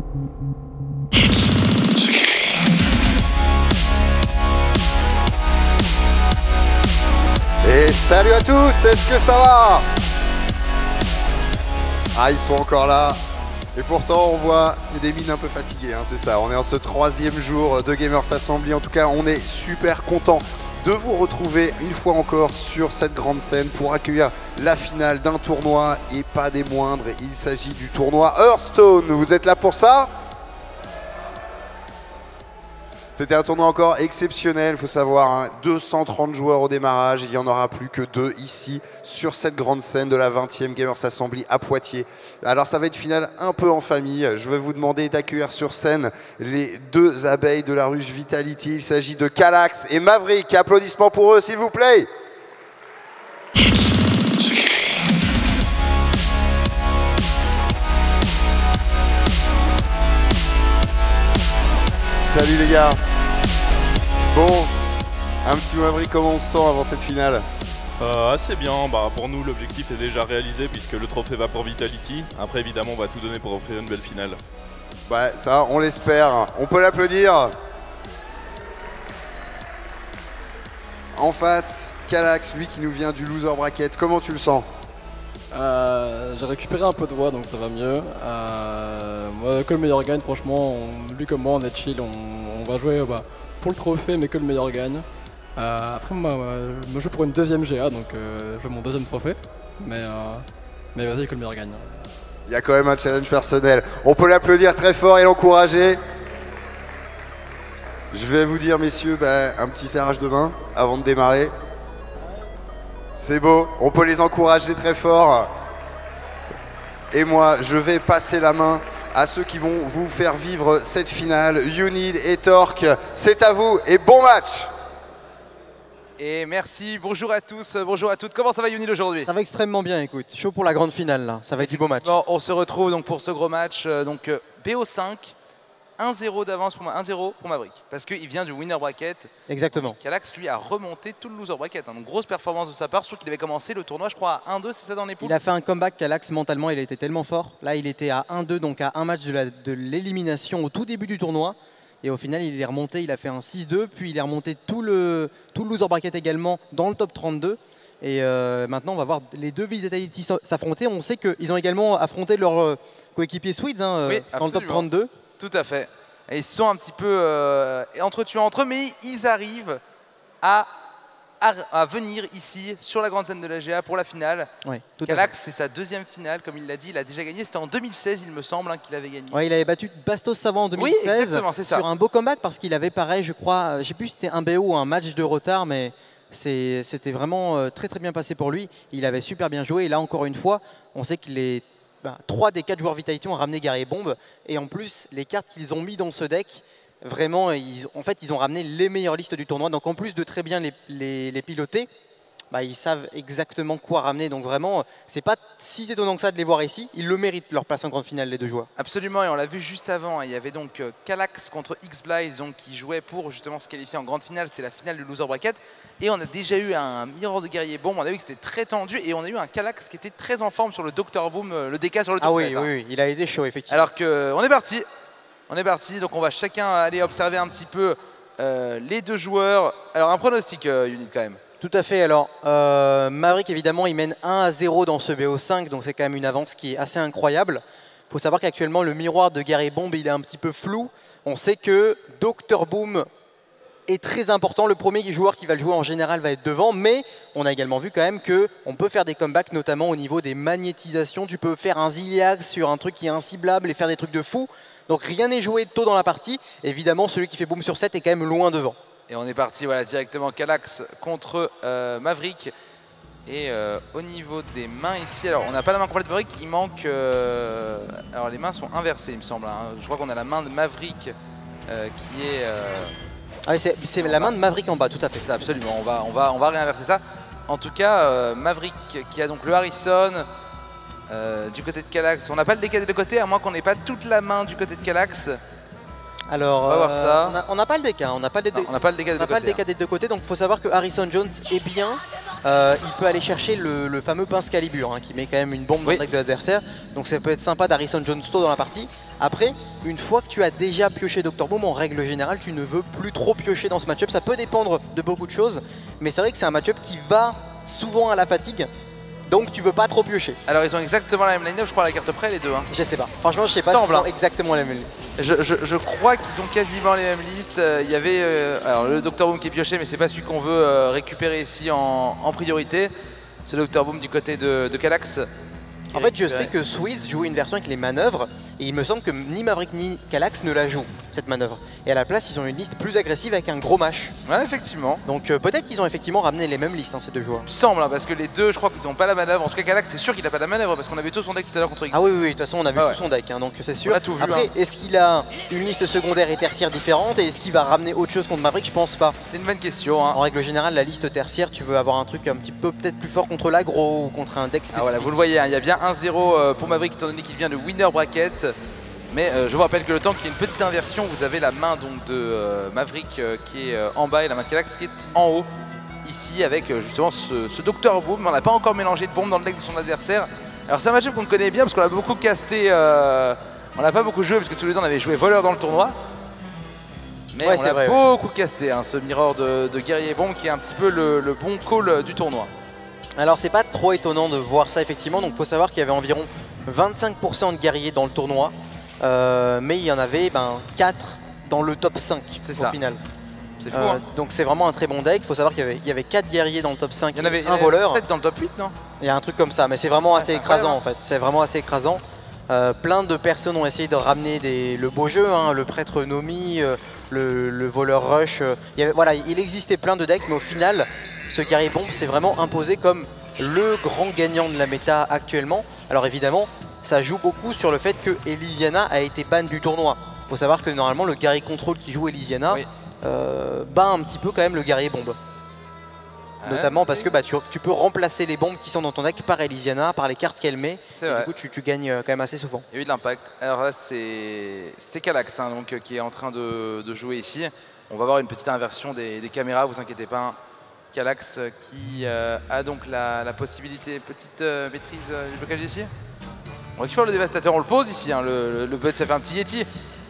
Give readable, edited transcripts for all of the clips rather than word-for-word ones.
Et salut à tous, est-ce que ça va? Ah, ils sont encore là. Et pourtant, on voit des mines un peu fatiguées, hein, c'est ça. On est en ce 3e jour de Gamers Assembly. En tout cas, on est super content de vous retrouver une fois encore sur cette grande scène pour accueillir la finale d'un tournoi et pas des moindres. Il s'agit du tournoi Hearthstone. Vous êtes là pour ça? C'était un tournoi encore exceptionnel, il faut savoir, hein, 230 joueurs au démarrage, il n'y en aura plus que 2 ici sur cette grande scène de la 20e Gamers Assembly à Poitiers. Alors ça va être une finale un peu en famille, je vais vous demander d'accueillir sur scène les 2 abeilles de la ruche Vitality, il s'agit de Calax et Maverick, applaudissements pour eux s'il vous plaît. Salut les gars. Bon, un petit mot Maverick, comment on se sent avant cette finale? Assez bien, pour nous l'objectif est déjà réalisé puisque le trophée va pour Vitality. Après évidemment on va tout donner pour offrir une belle finale. Ouais, ça on l'espère, on peut l'applaudir. En face, Calax, lui qui nous vient du loser bracket, comment tu le sens? J'ai récupéré un peu de voix donc ça va mieux. Moi, que le meilleur gagne, franchement, lui comme moi on est chill, on va jouer pour le trophée mais que le meilleur gagne. Après moi je me joue pour une 2e GA donc je veux mon 2e trophée, mais vas-y que le meilleur gagne. Il y a quand même un challenge personnel, on peut l'applaudir très fort et l'encourager. Je vais vous dire messieurs, un petit serrage de main avant de démarrer. C'est beau, on peut les encourager très fort. Et moi, je vais passer la main à ceux qui vont vous faire vivre cette finale. Unid et Torque, c'est à vous et bon match. Et merci, bonjour à tous, bonjour à toutes. Comment ça va Unid aujourd'hui? Ça va extrêmement bien, écoute. Chaud pour la grande finale là, ça va être du beau match. Bon, on se retrouve donc pour ce gros match. BO5, 1-0 d'avance pour moi, 1-0 pour Maverick. Parce qu'il vient du winner bracket. Exactement. Calax lui a remonté tout le loser bracket. Donc grosse performance de sa part, surtout qu'il avait commencé le tournoi je crois à 1-2, c'est ça dans les poules? Il a fait un comeback, Calax mentalement il a été tellement fort. Là il était à 1-2 donc à un match de l'élimination au tout début du tournoi. Et au final il est remonté, il a fait un 6-2, puis il est remonté tout le loser bracket également dans le top 32. Et maintenant on va voir les 2 Vitality s'affronter. On sait qu'ils ont également affronté leur coéquipier Swedes oui, dans le top 32. Tout à fait. Et ils se sont un petit peu entretués entre eux, mais ils arrivent à venir ici sur la grande scène de la GA pour la finale. Oui, Calax, c'est sa 2e finale, comme il l'a dit, il a déjà gagné. C'était en 2016, il me semble, qu'il avait gagné. Oui, il avait battu Bastos Savant en 2016 oui, exactement, c'est ça. Sur un beau comeback parce qu'il avait pareil, je crois, je sais plus si c'était un BO ou un match de retard, mais c'était vraiment très très bien passé pour lui. Il avait super bien joué et là encore une fois, on sait qu'il est 3 des 4 joueurs Vitality ont ramené Guerrier Bombe et en plus les cartes qu'ils ont mis dans ce deck, vraiment ils ont ramené les meilleures listes du tournoi, donc en plus de très bien les piloter, ils savent exactement quoi ramener, donc vraiment c'est pas si étonnant que ça de les voir ici, ils le méritent leur place en grande finale les 2 joueurs. Absolument, et on l'a vu juste avant, il y avait donc Calax contre X-Blaze qui jouait pour justement se qualifier en grande finale, c'était la finale du loser bracket, et on a déjà eu un Mirror de Guerrier Bombe, on a vu que c'était très tendu, et on a eu un Calax qui était très en forme sur le Dr Boom, le DK sur le top 7. Ah oui, oui, il a été chaud effectivement. Alors qu'on est parti. On est parti, donc on va chacun aller observer un petit peu les 2 joueurs. Alors un pronostic, Unid quand même. Tout à fait, alors Maverick évidemment il mène 1-0 dans ce BO5, donc c'est quand même une avance qui est assez incroyable. Il faut savoir qu'actuellement le miroir de Guerrier Bombe il est un petit peu flou. On sait que Dr Boom est très important, le premier joueur qui va le jouer en général va être devant, mais on a également vu quand même qu'on peut faire des comebacks notamment au niveau des magnétisations. Tu peux faire un Ziliax sur un truc qui est inciblable et faire des trucs de fou. Donc rien n'est joué tôt dans la partie. Évidemment, celui qui fait boom sur 7 est quand même loin devant. Et on est parti voilà, directement Calax contre Maverick. Et au niveau des mains ici, alors on n'a pas la main complète de Maverick, il manque... alors les mains sont inversées il me semble. Hein. Je crois qu'on a la main de Maverick qui est... Ah oui, c'est la main de Maverick en bas, tout à fait. Ça, absolument, on va réinverser ça. En tout cas, Maverick qui a donc le Harrison... du côté de Calax, on n'a pas le DK de côté, à moins qu'on n'ait pas toute la main du côté de Calax. Alors, on va voir ça. On n'a pas le DK, on n'a pas le DK des 2 côtés, donc il faut savoir que Harrison Jones est bien. il peut aller chercher le fameux pince calibre qui met quand même une bombe dans le deck de l'adversaire. Donc ça peut être sympa d'Harrison Jones-Stowe dans la partie. Après, une fois que tu as déjà pioché Dr Boom, en règle générale, tu ne veux plus trop piocher dans ce match-up. Ça peut dépendre de beaucoup de choses, mais c'est vrai que c'est un match-up qui va souvent à la fatigue. Donc tu veux pas trop piocher. Alors ils ont exactement la même line-up, je crois à la carte près les deux. Hein. Je sais pas. Franchement, je sais pas s'ils ont exactement la même liste. Je crois qu'ils ont quasiment les mêmes listes. Il y avait alors le Dr Boom qui est pioché, mais c'est pas celui qu'on veut récupérer ici en priorité. C'est le Dr Boom du côté de Calax. En fait, je sais que Sweets joue une version avec les manœuvres et il me semble que ni Maverick ni Calax ne la jouent, cette manœuvre. Et à la place, ils ont une liste plus agressive avec un gros mash. Ouais, effectivement. Donc peut-être qu'ils ont effectivement ramené les mêmes listes, ces deux joueurs. Il me semble, hein, parce que les deux, je crois qu'ils n'ont pas la manœuvre. En tout cas, Calax, c'est sûr qu'il n'a pas la manœuvre parce qu'on avait tout son deck tout à l'heure contre X. Ah oui, de toute façon, on a vu tout son deck, donc c'est sûr. On a tout vu, après, hein. est-ce qu'il a une liste secondaire et tertiaire différente et est-ce qu'il va ramener autre chose contre Maverick? Je pense pas. C'est une bonne question. Hein. En règle générale, la liste tertiaire, tu veux avoir un truc un petit peu peut-être plus fort contre l'aggro ou contre un deck spécifique. Ah voilà, vous le voyez, hein, il y a bien 1-0 pour Maverick étant donné qu'il vient de winner bracket. Mais je vous rappelle que le temps qu'il y ait une petite inversion, vous avez la main donc, de Maverick qui est en bas et la main de Calax qui est en haut. Ici avec justement ce Dr Boom. On n'a pas encore mélangé de bombe dans le deck de son adversaire. Alors c'est un match qu'on connaît bien parce qu'on a beaucoup casté, on n'a pas beaucoup joué parce que tous les deux on avait joué voleur dans le tournoi. Mais on a beaucoup casté ce mirror de Guerrier Bombe qui est un petit peu le bon call du tournoi. Alors c'est pas trop étonnant de voir ça effectivement, donc faut savoir qu'il y avait environ 25% de guerriers dans le tournoi, mais il y en avait 4 dans le top 5 au final. C'est fou, hein. Donc c'est vraiment un très bon deck, il faut savoir qu'il y avait 4 guerriers dans le top 5, il y en avait un voleur. 7 dans le top 8, non? Il y a un truc comme ça, mais c'est vraiment assez écrasant en fait, c'est vraiment assez écrasant. Plein de personnes ont essayé de ramener le beau jeu, le prêtre Nomi, le voleur Rush, il existait plein de decks, mais au final, ce guerrier bombe s'est vraiment imposé comme le grand gagnant de la méta actuellement. Alors évidemment, ça joue beaucoup sur le fait que Elysiana a été ban du tournoi. Il faut savoir que normalement, le guerrier contrôle qui joue Elysiana bat un petit peu quand même le guerrier bombe. Notamment parce que tu peux remplacer les bombes qui sont dans ton deck par Elysiana, par les cartes qu'elle met. Et du coup, tu gagnes quand même assez souvent. Il y a eu de l'impact. Alors là, c'est Calax donc, qui est en train de jouer ici. On va voir une petite inversion des caméras, vous inquiétez pas. Calax qui a donc la possibilité, petite maîtrise du blocage ici. On récupère le dévastateur, on le pose ici. Le bot, ça fait un petit Yeti.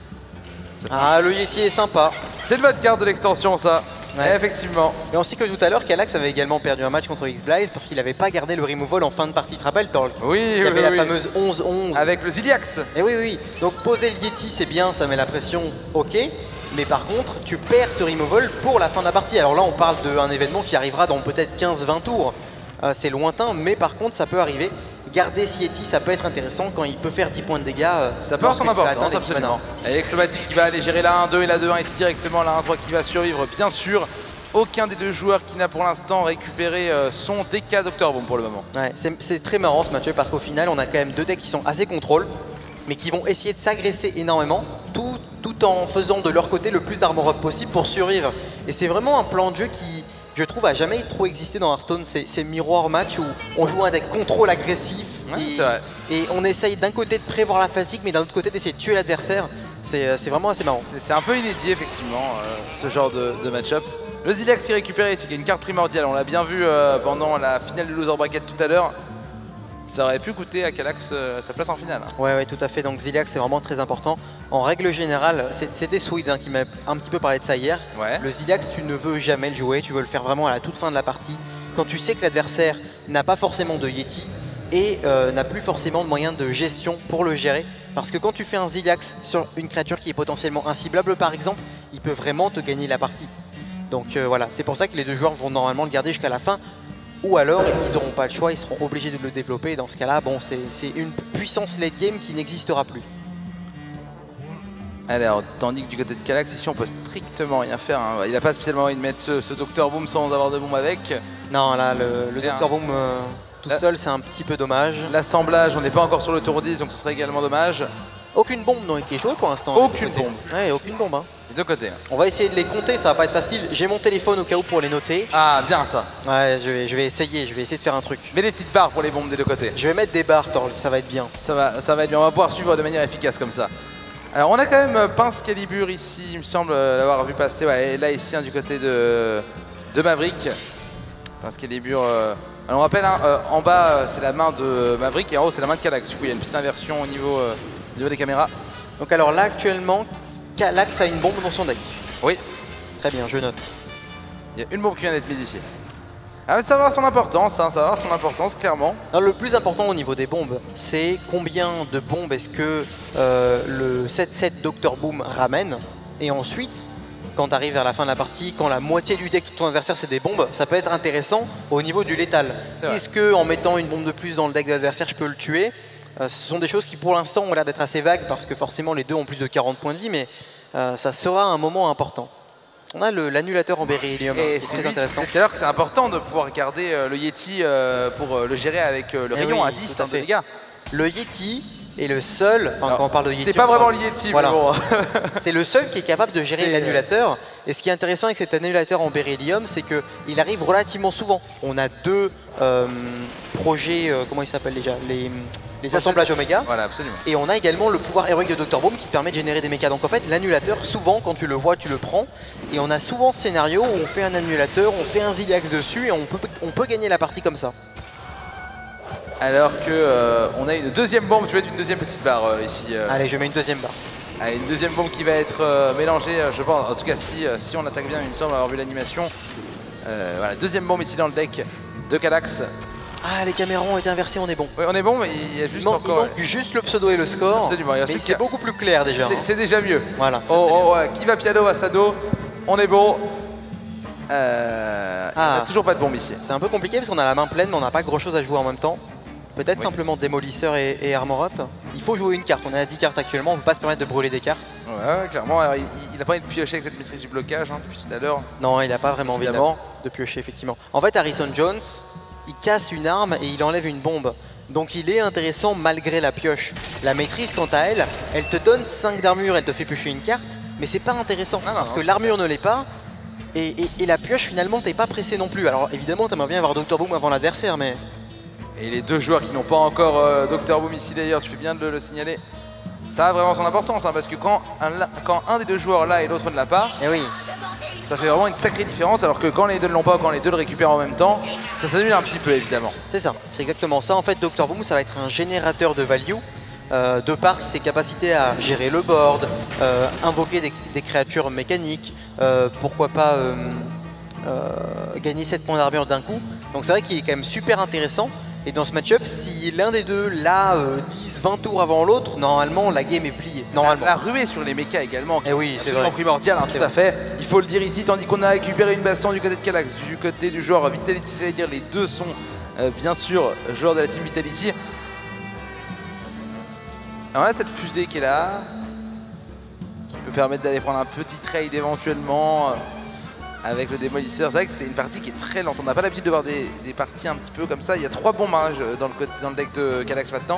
Ah, le Yeti est sympa. C'est une bonne carte de l'extension, ça. Ouais. Effectivement. Mais on sait que tout à l'heure, Calax avait également perdu un match contre X-Blaze parce qu'il n'avait pas gardé le removal en fin de partie. Tu te rappelles, Torque? Oui, il y avait la fameuse 11-11. Avec le Ziliax. Et oui. Donc poser le Yeti, c'est bien, ça met la pression, ok. Mais par contre, tu perds ce removal pour la fin de la partie. Alors là, on parle d'un événement qui arrivera dans peut-être 15-20 tours. C'est lointain, mais par contre, ça peut arriver. Garder ce Yeti, ça peut être intéressant quand il peut faire 10 points de dégâts. Ça peut avoir son importance, absolument. Et Explomatic qui va aller gérer la 1-2 et la 2-1 ici directement, la 1-3 qui va survivre, bien sûr. Aucun des deux joueurs qui n'a pour l'instant récupéré son DK Dr Boom pour le moment. Ouais, c'est très marrant ce match parce qu'au final, on a quand même deux decks qui sont assez contrôle, mais qui vont essayer de s'agresser énormément, tout en faisant de leur côté le plus d'armor up possible pour survivre. Et c'est vraiment un plan de jeu qui, je trouve, a jamais trop existé dans Hearthstone, ces miroir match où on joue un deck contrôle agressif et on essaye d'un côté de prévoir la fatigue, mais d'un autre côté d'essayer de tuer l'adversaire. C'est vraiment assez marrant. C'est un peu inédit effectivement, ce genre de match-up. Le Ziliax qui est récupéré ici, qui est une carte primordiale, on l'a bien vu pendant la finale de Loser Bracket tout à l'heure. Ça aurait pu coûter à Calax sa place en finale. Ouais, tout à fait. Donc Ziliax, c'est vraiment très important. En règle générale, c'était Sweet qui m'a un petit peu parlé de ça hier. Ouais. Le Ziliax, tu ne veux jamais le jouer, tu veux le faire vraiment à la toute fin de la partie. Quand tu sais que l'adversaire n'a pas forcément de Yeti et n'a plus forcément de moyens de gestion pour le gérer. Parce que quand tu fais un Ziliax sur une créature qui est potentiellement inciblable par exemple, il peut vraiment te gagner la partie. Donc voilà, c'est pour ça que les deux joueurs vont normalement le garder jusqu'à la fin. Ou alors, ils n'auront pas le choix, ils seront obligés de le développer. Et dans ce cas-là, bon, c'est une puissance late game qui n'existera plus. Alors, tandis que du côté de Calax, ici, on peut strictement rien faire. Il n'a pas spécialement envie de mettre ce Dr Boom sans avoir de bombe avec. Non, là, le Dr Boom tout seul, c'est un petit peu dommage. L'assemblage, on n'est pas encore sur le tour 10, donc ce serait également dommage. Aucune bombe n'a été jouée pour l'instant. Aucune bombe. Ouais, aucune bombe. Les deux côtés. On va essayer de les compter, ça va pas être facile. J'ai mon téléphone au cas où pour les noter. Ah, bien ça. Ouais, je vais essayer de faire un truc. Mets des petites barres pour les bombes des deux côtés. Je vais mettre des barres, Torl, ça va être bien. Ça va être bien, on va pouvoir suivre de manière efficace comme ça. Alors on a quand même Pince Calibre ici, il me semble l'avoir vu passer. Ouais, là ici, du côté de Maverick. Excalibur. Alors on rappelle, hein, en bas c'est la main de Maverick et en haut c'est la main de Kallax. Du coup il y a une petite inversion au niveau des caméras. Donc alors là actuellement, Kallax a une bombe dans son deck. Oui. Très bien, je note. Il y a une bombe qui vient d'être mise ici. Ah, mais ça va avoir son importance, hein, ça va avoir son importance clairement. Alors, le plus important au niveau des bombes, c'est combien de bombes est-ce que le 7-7 Dr Boom ramène. Et ensuite, quand tu arrives vers la fin de la partie, quand la moitié du deck de ton adversaire c'est des bombes, ça peut être intéressant au niveau du létal. Est-ce que en mettant une bombe de plus dans le deck de l'adversaire, je peux le tuer? Ce sont des choses qui pour l'instant ont l'air d'être assez vagues parce que forcément les deux ont plus de 40 points de vie, mais ça sera un moment important. On a l'annulateur en beryllium qui est très intéressant. C'est alors que c'est important de pouvoir garder le Yeti pour le gérer avec le rayon à 10 de dégâts. Le Yeti est le seul, enfin quand on parle de Yeti... C'est pas vraiment le Yeti, voilà. mais bon. C'est le seul qui est capable de gérer l'annulateur. Et ce qui est intéressant avec cet annulateur en beryllium, c'est qu'il arrive relativement souvent. On a deux projets, comment ils s'appellent déjà, les assemblages Oméga. Voilà, absolument. Et on a également le pouvoir héroïque de Dr Boom qui permet de générer des mechas. Donc en fait, l'annulateur, souvent, quand tu le vois, tu le prends. Et on a souvent ce scénario où on fait un annulateur, on fait un Ziliax dessus et on peut gagner la partie comme ça. Alors que on a une deuxième bombe, tu vas mettre une deuxième petite barre ici. Allez, je mets une deuxième barre. Allez, une deuxième bombe qui va être mélangée, je pense. En tout cas, si on attaque bien, il me semble avoir vu l'animation. Voilà, deuxième bombe ici dans le deck de Kallax. Ah, les caméras ont été inversés, on est bon. Oui, on est bon, mais il y a juste encore... Il manque juste le pseudo et le score. Absolument, mais c'est beaucoup plus clair déjà. C'est déjà mieux. Voilà. Qui va piano à Sado? On est bon. On n'a toujours pas de bombe ici. C'est un peu compliqué parce qu'on a la main pleine, mais on n'a pas grand chose à jouer en même temps. Peut-être simplement démolisseur et armor up. Il faut jouer une carte, on est à 10 cartes actuellement, on ne peut pas se permettre de brûler des cartes. Ouais, clairement. Alors, il n'a pas envie de piocher avec cette maîtrise du blocage depuis tout à l'heure. Non, il n'a pas vraiment envie de piocher, effectivement. En fait, Harrison Jones, il casse une arme et il enlève une bombe. Donc il est intéressant malgré la pioche. La maîtrise, quant à elle, elle te donne 5 d'armure, elle te fait piocher une carte, mais c'est pas intéressant parce que l'armure ne l'est pas. Et la pioche, finalement, t'es pas pressé non plus. Alors évidemment, t'aimerais bien avoir Dr Boom avant l'adversaire, mais... Et les deux joueurs qui n'ont pas encore Dr Boom ici d'ailleurs, tu fais bien de le signaler. Ça a vraiment son importance, hein, parce que quand un des deux joueurs là et l'autre ne l'a pas, oui. Ça fait vraiment une sacrée différence, alors que quand les deux ne l'ont pas, quand les deux le récupèrent en même temps, ça s'annule un petit peu évidemment. C'est ça, c'est exactement ça. En fait, Dr Boom, ça va être un générateur de value, de par ses capacités à gérer le board, invoquer des créatures mécaniques, pourquoi pas gagner 7 points d'armure d'un coup. Donc c'est vrai qu'il est quand même super intéressant. Et dans ce match-up, si l'un des deux l'a 10-20 tours avant l'autre, normalement la game est pliée. Normalement. La ruée sur les mechas également, qui oui, est absolument primordial, hein, tout à fait. Il faut le dire ici, tandis qu'on a récupéré une baston du côté de Kallax, du côté du joueur Vitality, j'allais dire, les deux sont bien sûr joueurs de la team Vitality. Alors là, cette fusée qui est là, qui peut permettre d'aller prendre un petit trade éventuellement. Avec le démolisseur, c'est vrai que c'est une partie qui est très lente. On n'a pas l'habitude de voir des parties un petit peu comme ça. Il y a 3 bombes dans le deck de Kallax maintenant.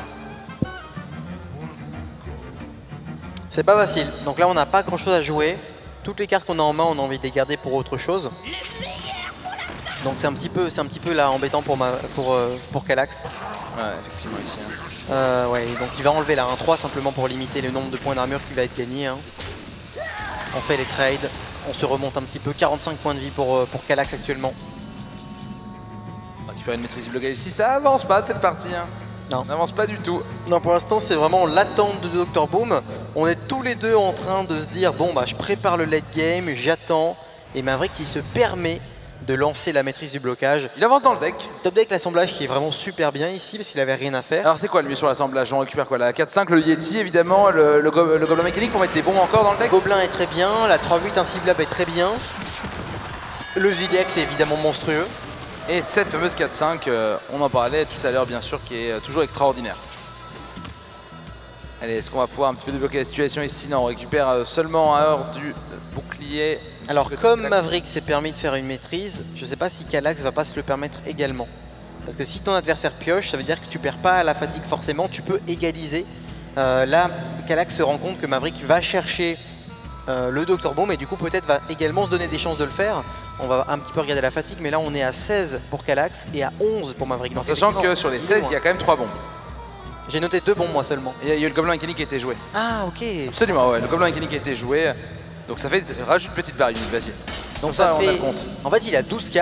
C'est pas facile. Donc là, on n'a pas grand chose à jouer. Toutes les cartes qu'on a en main, on a envie de les garder pour autre chose. Donc c'est un petit peu là embêtant pour Kallax. Ouais, effectivement ici. Ouais, donc il va enlever la 1-3 simplement pour limiter le nombre de points d'armure qui va être gagné. Hein. On fait les trades. On se remonte un petit peu, 45 points de vie pour Kallax actuellement. On récupère une maîtrise du blocage ici, ça avance pas cette partie. Hein. Non. Ça avance pas du tout. Non, pour l'instant c'est vraiment l'attente de Dr Boom. On est tous les deux en train de se dire, bon bah je prépare le late game, j'attends. Et Maverick qui se permet de lancer la maîtrise du blocage. Il avance dans le deck. Top deck l'assemblage qui est vraiment super bien ici parce qu'il avait rien à faire. Alors c'est quoi le mieux sur l'assemblage? On récupère quoi? La 4-5, le Yeti évidemment, le gobelin mécanique pour mettre des bombes encore dans le deck. Le gobelin est très bien, la 3-8 inciblable est très bien. Le Ziliax est évidemment monstrueux. Et cette fameuse 4-5, on en parlait tout à l'heure bien sûr, qui est toujours extraordinaire. Allez, est-ce qu'on va pouvoir un petit peu débloquer la situation ici? Non, on récupère seulement un heure du bouclier. Alors comme Maverick s'est permis de faire une maîtrise, je ne sais pas si Kallax va pas se le permettre également. Parce que si ton adversaire pioche, ça veut dire que tu perds pas à la fatigue forcément, tu peux égaliser. Là, Kallax se rend compte que Maverick va chercher le Dr Boom et du coup peut-être va également se donner des chances de le faire. On va un petit peu regarder la fatigue, mais là on est à 16 pour Kallax et à 11 pour Maverick. En sachant que sur les 16, il y a quand même 3 bombes. J'ai noté 2 bombes moi seulement. Il y a eu le gobelin mécanique qui a été joué. Ah ok. Absolument, ouais, le gobelin mécanique a été joué. Donc ça fait, rajoute une petite barre, vas-y. Donc ça fait, en fait il a 12 cartes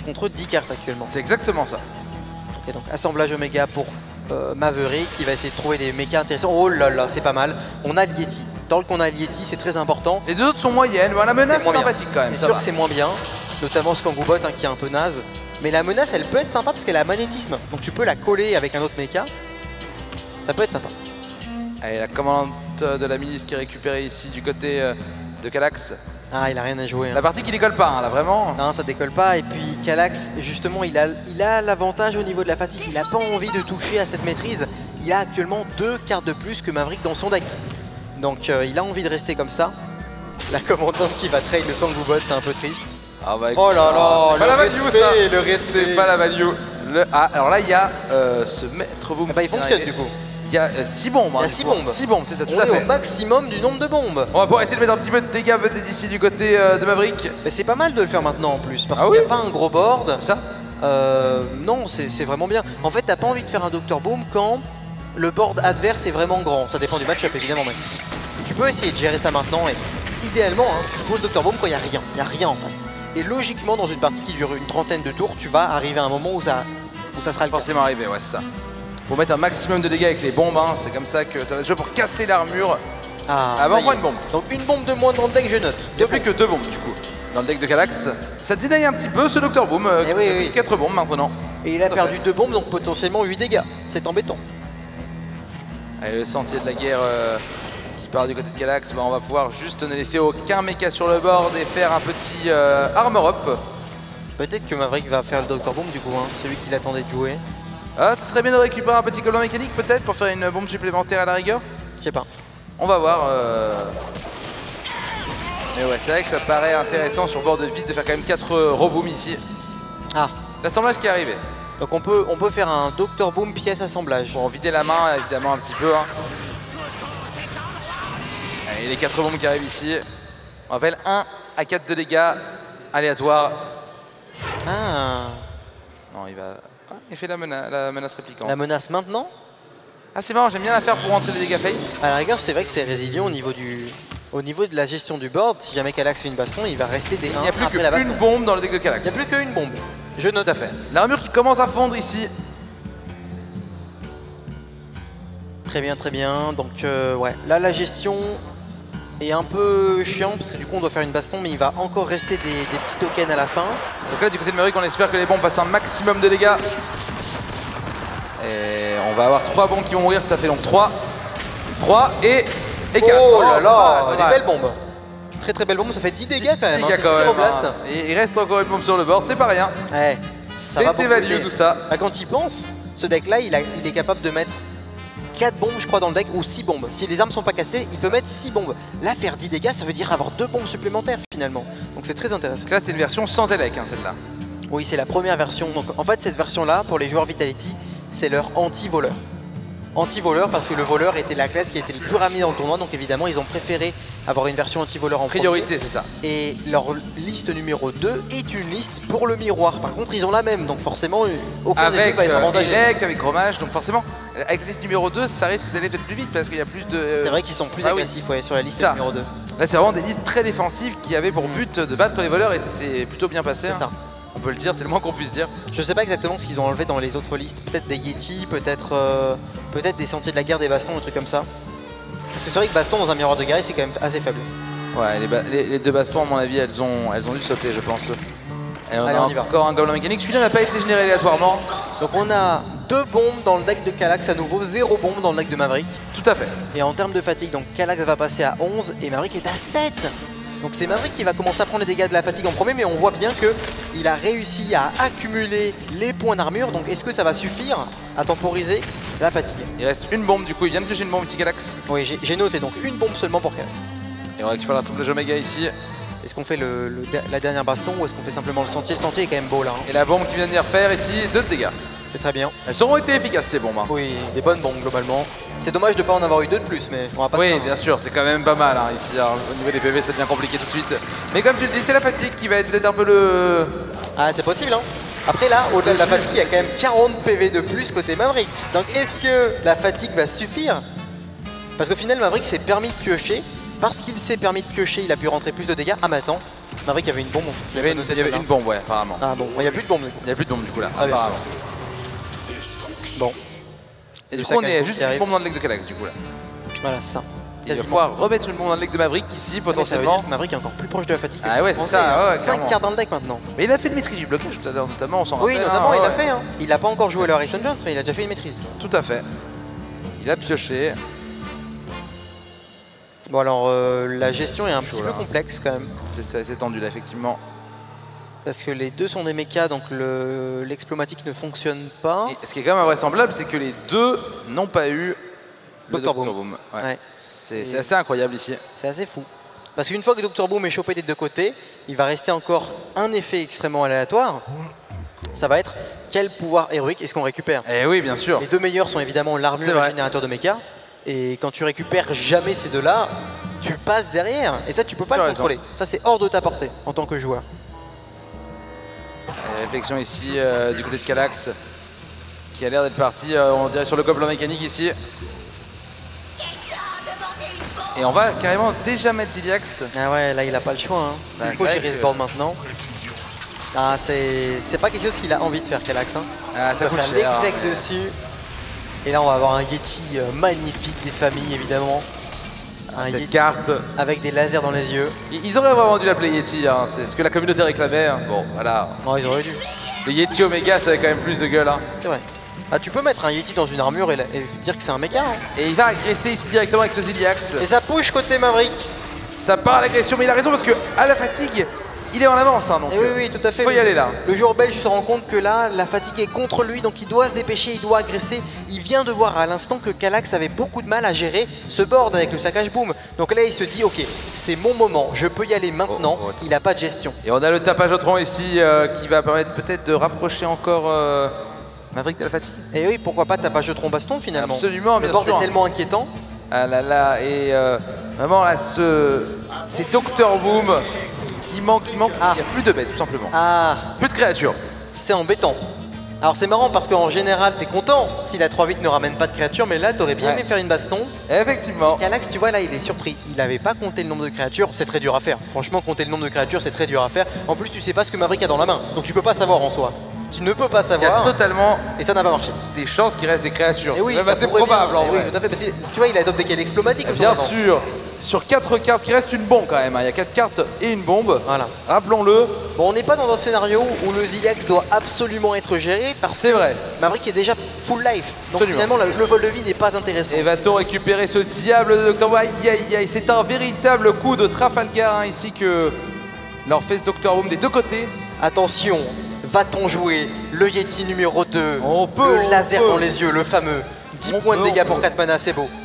contre 10 cartes actuellement. C'est exactement ça. Ok, donc assemblage Oméga pour Maverick qui va essayer de trouver des mechas intéressants. Oh là là, c'est pas mal. On a le Yeti. Tant qu'on a le Yeti, c'est très important. Les deux autres sont moyennes, mais la menace est sympathique quand même. C'est sûr que c'est moins bien, notamment ce Kangoo Bot hein, qui est un peu naze. Mais la menace, elle peut être sympa parce qu'elle a magnétisme. Donc tu peux la coller avec un autre mecha. Ça peut être sympa. Allez, la commandante de la milice qui est récupérée ici du côté de Kallax. Ah, il a rien à jouer. Hein. La partie qui décolle pas, hein, là vraiment. Non, ça décolle pas. Et puis Kallax, justement, il a l'avantage au niveau de la fatigue. Il n'a pas envie de toucher à cette maîtrise. Il a actuellement 2 cartes de plus que Maverick dans son deck. Donc il a envie de rester comme ça. La commandante qui va trade le Kangoo Bot, c'est un peu triste. Ah bah, oh là là, c'est pas la value ça. Le respect. C'est pas la value. Ah, alors là il y a ce maître boom. Ah bah il fonctionne du coup. Il y a 6 bombes. Il y a 6 bombes. 6 bombes, c'est ça, tout On à est fait. au maximum du nombre de bombes. On va pouvoir essayer de mettre un petit peu de dégâts peut-être d'ici du côté de Maverick. Mais c'est pas mal de le faire maintenant en plus, parce Ah qu'il oui n'y a pas un gros board. Ça non, c'est vraiment bien. En fait, t'as pas envie de faire un Dr Boom quand le board adverse est vraiment grand. Ça dépend du match-up évidemment, mais tu peux essayer de gérer ça maintenant. Et idéalement, hein, tu poses Dr Boom quand il n'y a rien en face. Et logiquement, dans une partie qui dure une trentaine de tours, tu vas arriver à un moment où ça sera le cas. Forcément arrivé, ouais, c'est ça. Pour mettre un maximum de dégâts avec les bombes, hein, c'est comme ça que ça va se jouer pour casser l'armure. Ah, avant moi une bombe. Donc une bombe de moins dans le deck, je note. Il n'y a plus que 2 bombes du coup. Dans le deck de Kallax, ça dénaille un petit peu ce Dr Boom. Oui. 4 bombes maintenant. Et il a perdu 2 bombes, donc potentiellement 8 dégâts. C'est embêtant. Allez, le sentier de la guerre qui part du côté de Kallax, bah, on va pouvoir juste ne laisser aucun mecha sur le board et faire un petit armor up. Peut-être que Maverick va faire le Dr Boom du coup, hein, celui qu'il attendait de jouer. Ah, ça serait bien de récupérer un petit collant mécanique peut-être pour faire une bombe supplémentaire à la rigueur. Je sais pas. On va voir. Mais ouais, c'est vrai que ça paraît intéressant sur bord de vide de faire quand même 4 rebooms ici. Ah. L'assemblage qui est arrivé. Donc on peut faire un Dr Boom pièce assemblage. Pour vider la main évidemment un petit peu. Hein. Allez, les 4 bombes qui arrivent ici. On rappelle 1 à 4 de dégâts aléatoires. Ah. Non, il va... Ah, il fait la menace réplicante. La menace maintenant. Ah, c'est marrant, j'aime bien la faire pour rentrer les dégâts face. À la rigueur, c'est vrai que c'est résilient au niveau de la gestion du board. Si jamais Kallax fait une baston, il va rester des 1 Il n'y a plus après la baston. qu'une bombe dans le deck de Kallax. Il n'y a plus qu'une bombe. Je note. Tout à fait. L'armure qui commence à fondre ici. Très bien, très bien. Donc ouais, là la gestion est un peu chiant parce que du coup on doit faire une baston, mais il va encore rester des petits tokens à la fin. Donc là du côté de Maverick, on espère que les bombes fassent un maximum de dégâts. Et on va avoir 3 bombes qui vont mourir, ça fait donc 3 et 4. Oh là là, pas des mal. belles bombes. Très très belle bombe, ça fait 10 dégâts quand même. 10 dégâts quand même. Hein. Et il reste encore une bombe sur le board, c'est pas rien. Ouais, ça va C'est évalué brûler. tout ça. Bah, quand il pense, ce deck là il est capable de mettre 4 bombes je crois dans le deck ou 6 bombes. Si les armes sont pas cassées, il peut mettre 6 bombes. Là faire 10 dégâts, ça veut dire avoir 2 bombes supplémentaires finalement. Donc c'est très intéressant. Donc là c'est une version sans élec hein, celle-là. Oui, c'est la première version. Donc en fait cette version là, pour les joueurs Vitality, c'est leur anti-voleur. Anti-voleur parce que le voleur était la classe qui était le plus ramenée dans le tournoi, donc évidemment ils ont préféré avoir une version anti-voleur en Priorité, c'est ça. Et leur liste numéro 2 est une liste pour le miroir. Par contre ils ont la même, donc forcément aucun des deux Avec va être avantagé. élec, avec chromage, donc forcément avec la liste numéro 2 ça risque d'aller peut-être plus vite parce qu'il y a plus de... C'est vrai qu'ils sont plus Ah oui. agressifs ouais, sur la liste Ça. numéro 2. Là c'est vraiment des listes très défensives qui avaient pour but de battre les voleurs et ça s'est plutôt bien passé. C'est hein. ça. On peut le dire, c'est le moins qu'on puisse dire. Je sais pas exactement ce qu'ils ont enlevé dans les autres listes. Peut-être des Yeti, peut-être des sentiers de la guerre, des bastons, des trucs comme ça. Parce que c'est vrai que baston dans un miroir de guerrier c'est quand même assez faible. Ouais, les 2 bastons à mon avis elles ont dû sauter je pense. Et on Allez, a on y va. encore un gobelin mécanique, celui-là n'a pas été généré aléatoirement. Donc on a 2 bombes dans le deck de Kallax à nouveau, 0 bombe dans le deck de Maverick. Tout à fait. Et en termes de fatigue, donc Kallax va passer à 11 et Maverick est à 7. Donc c'est Maverick qui va commencer à prendre les dégâts de la fatigue en premier, mais on voit bien qu'il a réussi à accumuler les points d'armure. Donc est-ce que ça va suffire à temporiser la fatigue? Il reste une bombe du coup, il vient de piocher une bombe ici Kallax. Oui, j'ai noté donc une bombe seulement pour Kallax. Et on récupère l'assemblage Oméga ici. Est-ce qu'on fait la dernière baston ou est-ce qu'on fait simplement le sentier? Le sentier est quand même beau là. Hein. Et la bombe qui vient de venir faire ici, 2 de dégâts. C'est très bien. Elles auront été efficaces ces bombes. Hein. Oui, des bonnes bombes globalement. C'est dommage de ne pas en avoir eu 2 de plus, mais on va pas se Oui, plaindre. bien sûr, c'est quand même pas mal hein, ici. Alors, au niveau des PV, ça devient compliqué tout de suite. Mais comme tu le dis, c'est la fatigue qui va être peut-être un peu le... Ah, c'est possible, hein. Après là, au-delà de la fatigue, il y a quand même 40 PV de plus côté Maverick. Donc est-ce que la fatigue va suffire? Parce qu'au final, Maverick s'est permis de piocher. Parce qu'il s'est permis de piocher, il a pu rentrer plus de dégâts. Ah mais attends, Maverick avait une bombe. Il y avait une bombe, ouais, apparemment. Ah bon, il n'y a plus de bombe du coup. Il n'y a plus de bombe du coup là, Ah, bien apparemment. Bon, Et du Le coup, on sac à est dos juste qui une arrive. bombe dans le leg de Calax du coup là. voilà, c'est ça. Il va Quasiment. pouvoir remettre une bombe dans le leg de Maverick ici, Ah, mais ça veut potentiellement. dire que Maverick est encore plus proche de la fatigue. Ah ouais, c'est ça, ouais, 5 clairement. cartes dans le deck maintenant. Mais il a fait une maîtrise du blocage tout à l'heure, notamment, on s'en Oui, rappelle. notamment, hein, il l'a ouais. fait. Hein. Il n'a pas encore joué le Harrison Jones, mais il a déjà fait une maîtrise. Tout à fait. Il a pioché. Bon, alors, la gestion est un petit Chaud, peu là. complexe quand même. C'est tendu là, effectivement. Parce que les deux sont des mechas, donc l'explomatique ne fonctionne pas. Et ce qui est quand même invraisemblable, c'est que les deux n'ont pas eu le Dr. Dr. Boom. Boom. Ouais. Ouais. C'est assez incroyable ici. C'est assez fou. Parce qu'une fois que Dr. Boom est chopé des deux côtés, il va rester encore un effet extrêmement aléatoire. Ça va être quel pouvoir héroïque est-ce qu'on récupère. Eh oui, bien sûr. Les deux meilleurs sont évidemment C'est l'armure et vrai. le générateur de mecha. Et quand tu récupères jamais ces deux-là, tu passes derrière. Et ça, tu peux pas Tu as le raison. contrôler. Ça, c'est hors de ta portée en tant que joueur. Réflexion ici du côté de Calax qui a l'air d'être parti, on dirait sur le gobelin mécanique ici. Et on va carrément déjà mettre Ziliax. Ah ouais, là, il a pas le choix. Hein. Bah, Il faut c'est vrai gérer que- ce board maintenant. Ah, c'est pas quelque chose qu'il a envie de faire, Calax. Hein. Ah, ça Il va coûte faire cher. l'exec dessus. Et là, on va avoir un Yeti magnifique des familles, évidemment. Un Cette Yeti carte. avec des lasers dans les yeux. Ils auraient vraiment dû l'appeler Yeti, hein. C'est ce que la communauté réclamait. Hein. Bon, voilà. Oh, ils auraient dû. Le Yeti Omega, ça avait quand même plus de gueule. Hein. C'est vrai. Ah, tu peux mettre un Yeti dans une armure et dire que c'est un mecha. Hein. Et il va agresser ici directement avec ce Ziliax. Et ça push côté Maverick. Ça part à l'agression, mais il a raison parce que à la fatigue, il est en avance. Hein, donc, Et oui, oui, tout à fait. faut y aller là. Le joueur belge se rend compte que là, la fatigue est contre lui, donc il doit se dépêcher, il doit agresser. Il vient de voir à l'instant que Calax avait beaucoup de mal à gérer ce board avec le saccage boom. Donc là, il se dit, ok, c'est mon moment, je peux y aller maintenant. Oh, Il n'a pas de gestion. Et on a le tapage au tronc ici qui va permettre peut-être de rapprocher encore Maverick de la fatigue. Et oui, pourquoi pas tapage de tronc baston finalement. Absolument, Le bien board sûr. est tellement inquiétant. Ah là là, et vraiment là, c'est Dr. Boom qui manque. Ah. Il n'y a plus de bêtes, tout simplement. Ah, Plus de créatures. c'est embêtant. Alors c'est marrant parce qu'en général, t'es content si la 3-8 ne ramène pas de créatures, mais là, t'aurais bien Ouais. aimé faire une baston. Effectivement. Calax, tu vois, là, il est surpris. Il n'avait pas compté le nombre de créatures. C'est très dur à faire. Franchement, compter le nombre de créatures, c'est très dur à faire. En plus, tu sais pas ce que Maverick a dans la main. Donc, tu peux pas savoir en soi. Tu ne peux pas Il y a savoir. totalement Et ça n'a pas marché. des chances qu'il reste des créatures. Et oui, c'est même ça assez pourrait probable bien. en Et vrai. oui, tout à fait. Parce que, tu vois, il a adopté quel explomatique le Bien tour d'avant. sûr. Sur 4 cartes, parce qu'il reste une bombe quand même. Hein. Il y a 4 cartes et une bombe. Voilà. Rappelons-le, Bon, on n'est pas dans un scénario où le Ziliax doit absolument être géré parce c'est vrai. que Maverick est déjà full life. Donc, Absolument. finalement, le vol de vie n'est pas intéressant. Et va-t-on récupérer ce diable de Dr. Boom? Aïe aïe aïe, c'est un véritable coup de Trafalgar hein, ici que leur fait ce Dr. Boom des deux côtés. Attention, va-t-on jouer le Yeti numéro 2, On peut, le on laser peut. dans les yeux, le fameux 10 On points de peut, dégâts on pour peut. 4 mana, c'est beau.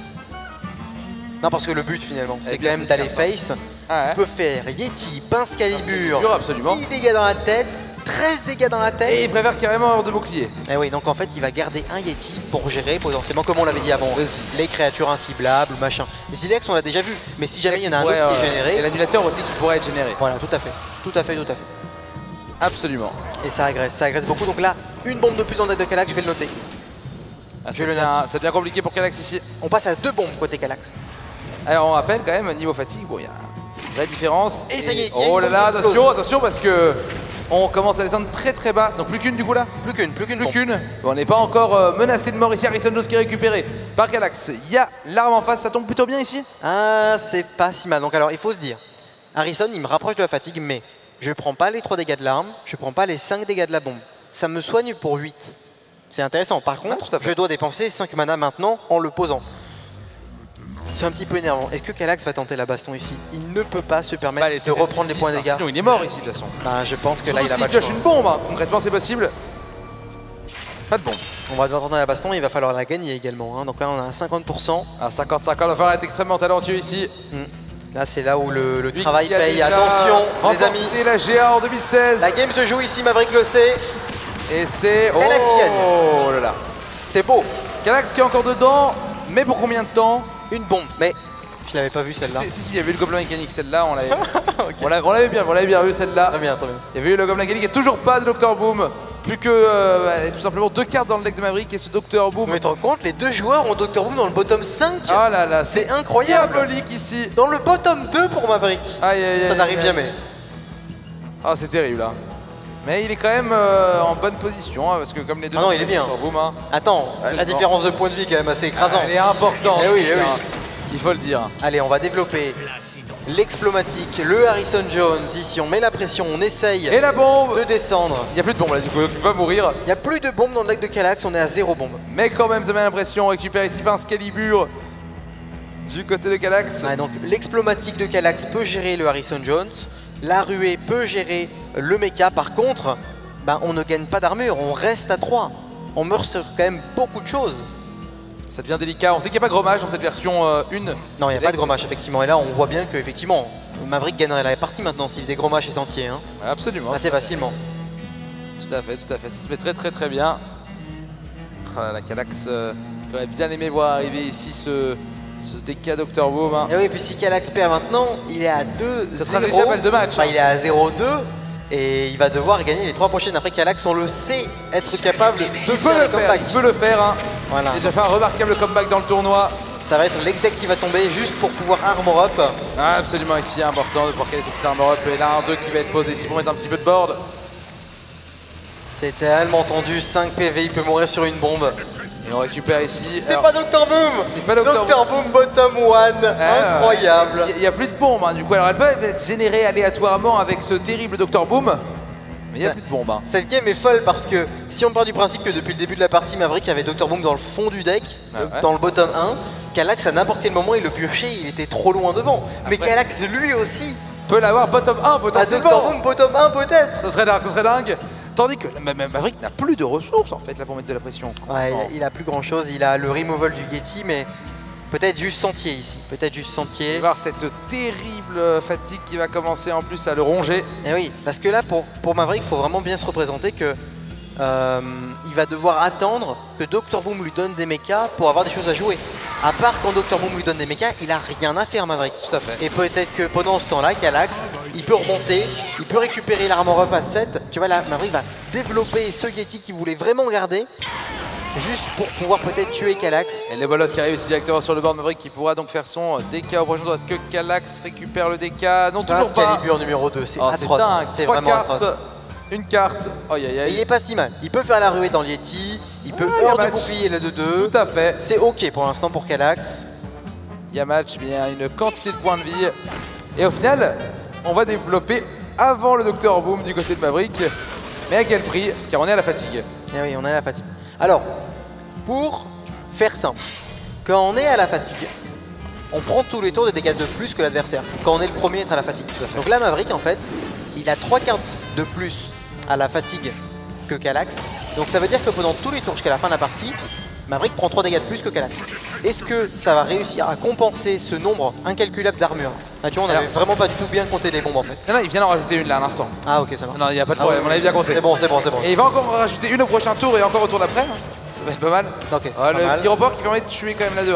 Non, parce que le but finalement, c'est bien, quand même c'est d'aller clair. face. Ah On peut faire Yeti, pince calibre, Calibur, absolument. 10 dégâts dans la tête, 13 dégâts dans la Et tête. il préfère carrément avoir de boucliers. Et oui, donc en fait, il va garder un Yeti pour gérer potentiellement, comme on l'avait dit avant, Vas-y. les créatures inciblables, machin. Les Zilex, on l'a déjà vu, mais si jamais il y en a un Pourrait, autre qui est Et généré, l'annulateur aussi qui pourrait être généré. voilà, tout à fait, tout à fait, tout à fait. Absolument. Et ça agresse beaucoup. Donc là, une bombe de plus dans le deck de Calax, je vais le noter. Ah, ça devient compliqué pour Calax ici. On passe à 2 bombes côté Calax. Alors on rappelle quand même, niveau fatigue, bon, il y a une vraie différence. Et ça y est, il y a Oh une là là, bombe qui attention, attention parce que on commence à descendre très très bas. Donc plus qu'une du coup là. Plus qu'une Plus bombe. qu'une. Bon, on n'est pas encore menacé de mort ici. Harrison Jones qui est récupéré par Calax. Il y a l'arme en face, ça tombe plutôt bien ici. Ah, c'est pas si mal. Donc alors, il faut se dire, Harrison, il me rapproche de la fatigue, mais je prends pas les 3 dégâts de l'arme, je prends pas les 5 dégâts de la bombe. Ça me soigne pour 8. C'est intéressant. Par contre, tout à fait. je dois dépenser 5 mana maintenant en le posant. C'est un petit peu énervant. Est-ce que Calax va tenter la baston ici? Il ne peut pas se permettre de reprendre les points de dégâts. Sinon il est mort ici de toute façon. Bah, je pense que là, Surtout il a s'il pas le pioche choix. une bombe, hein. Concrètement c'est possible. Pas de bombe. On va devoir tenter la baston et il va falloir la gagner également. Hein. Donc là, on a un 50%. À 50-50, il va falloir être extrêmement talentueux ici. Là, c'est là où le Lui travail qui a paye. déjà Attention, les remporté amis. la GA en 2016. La game se joue ici, Maverick le sait. Et c'est... Elle a s'y gagne. Oh là là. C'est beau. Calax qui est encore dedans, mais pour combien de temps? Une bombe. Mais je l'avais pas vu celle-là. Si, il y avait eu le gobelin mécanique, celle-là, on l'avait on l'avait bien vu celle-là. Très bien, très bien. Il y avait eu le gobelin mécanique, il n'y a toujours pas de Dr. Boom. Plus que tout simplement 2 cartes dans le deck de Maverick et ce Dr. Boom. Mais tu te rends compte, les deux joueurs ont Dr. Boom dans le bottom 5. Ah là là, C'est incroyable. diabolique ici. Dans le bottom 2 pour Maverick. Aïe, aïe, Ça aïe, n'arrive aïe. jamais. Ah, c'est terrible là. Mais il est quand même en bonne position, hein, parce que comme les deux... Ah non, il est bien. Boom, hein, Attends, la différence de point de vie est quand même assez écrasante. elle est importante. Eh oui, eh oui. Il faut le dire. Allez, on va développer l'explomatique, le Harrison Jones. Ici, on met la pression, on essaye Et la bombe. de descendre. Il n'y a plus de bombe là, du coup, il va mourir. Il n'y a plus de bombes dans le deck de Calax, on est à 0 bombe. Mais quand même, ça m'a l'impression, on récupère ici Pince Calibur du côté de Calax. Ouais, donc l'explomatique de Calax peut gérer le Harrison Jones. La ruée peut gérer le mecha. Par contre, bah, on ne gagne pas d'armure, on reste à 3. On meurt sur quand même beaucoup de choses. Ça devient délicat. On sait qu'il n'y a pas gros mage dans cette version 1. Non, il n'y a pas de gros match, effectivement. Et là, on voit bien que effectivement, Maverick gagnerait la partie maintenant s'il faisait gros match et sentier. Hein. Absolument. Assez facilement. Tout à fait, tout à fait. Ça se fait très bien. Oh là là, Calax, j'aurais bien aimé voir arriver ici ce DK Dr Boom. Hein. Et oui, puis si Calax perd maintenant, il est à 2. Ça sera déjà mal de match. Enfin, il est à 0-2 et il va devoir gagner les 3 prochaines. Après, Calax, on le sait être capable de Il peut faire le des faire, comebacks. il peut le faire. Hein. Voilà. Il a déjà fait un remarquable comeback dans le tournoi. Ça va être l'exec qui va tomber juste pour pouvoir armor up. Ah, absolument ici, important de pouvoir caler ce petit armor up. Et là, un 2 qui va être posé ici pour mettre un petit peu de board. C'est tellement tendu, 5 PV, il peut mourir sur une bombe. Et on récupère ici. C'est pas Dr Boom. C'est pas Dr. Boom bottom 1, incroyable. Il n'y a plus de bombes, hein, du coup. Alors, elles peuvent être générées aléatoirement avec ce terrible Dr Boom. Mais il n'y a plus de bombes. Hein. Cette game est folle parce que si on part du principe que depuis le début de la partie, Maverick avait Dr Boom dans le fond du deck, ouais. dans le bottom 1, Calax à n'importe quel moment il le piochait, il était trop loin devant. Mais Calax lui aussi Peut l'avoir bottom 1 à potentiellement. Dr Boom bottom 1 peut-être. Ce serait dingue. Tandis que Maverick n'a plus de ressources en fait là pour mettre de la pression. Ouais, il a plus grand chose, il a le removal du Getty, mais peut-être juste sentier ici, peut-être juste On sentier. va voir cette terrible fatigue qui va commencer en plus à le ronger. Et oui, parce que là pour Maverick, il faut vraiment bien se représenter que il va devoir attendre que Dr Boom lui donne des mechas pour avoir des choses à jouer. À part quand Dr Boom lui donne des mechas, il a rien à faire Maverick. Tout à fait. Et peut-être que pendant ce temps-là, Calax, il peut remonter, il peut récupérer l'armor up à 7. Tu vois là, Maverick va développer ce Getty qu'il voulait vraiment garder, juste pour pouvoir peut-être tuer Calax. Et le bolos qui arrive ici directement sur le board. Maverick qui pourra donc faire son DK au prochain tour. Est-ce que Calax récupère le DK? Non, toujours pas. Calibur numéro 2, c'est Oh, atroce. dingue. C'est 3 vraiment cartes, atroce. une carte. Aïe aïe Et aïe. il est pas si mal. Il peut faire la ruée dans le Yeti, il peut y a hors de match. bouclier la 2-2. Tout à fait. C'est ok pour l'instant pour Calax. Il y a match, mais il y a une quantité de points de vie. Et au final, on va développer avant le Dr Boom du côté de Maverick. Mais à quel prix? Car on est à la fatigue. Et oui, on est à la fatigue. Alors, pour faire simple, quand on est à la fatigue, on prend tous les tours des dégâts de plus que l'adversaire. Quand on est le premier à être à la fatigue. Donc là, Maverick, en fait, il a 3 cartes de plus à la fatigue que Calax. Donc ça veut dire que pendant tous les tours jusqu'à la fin de la partie, Maverick prend 3 dégâts de plus que Calax. Est-ce que ça va réussir à compenser ce nombre incalculable d'armure? Ah, tu vois, on n'avait vraiment pas du tout bien compté les bombes en fait. Non, il vient d'en rajouter une là à l'instant. Ah ok, ça va. Non, il n'y a pas de problème, on avait bien compté. C'est bon, c'est bon, c'est bon. Et il va encore en rajouter une au prochain tour et encore au tour d'après. Ça va être pas mal. Ok, Ah, pas le mal. petit report qui permet de tuer quand même la 2-1.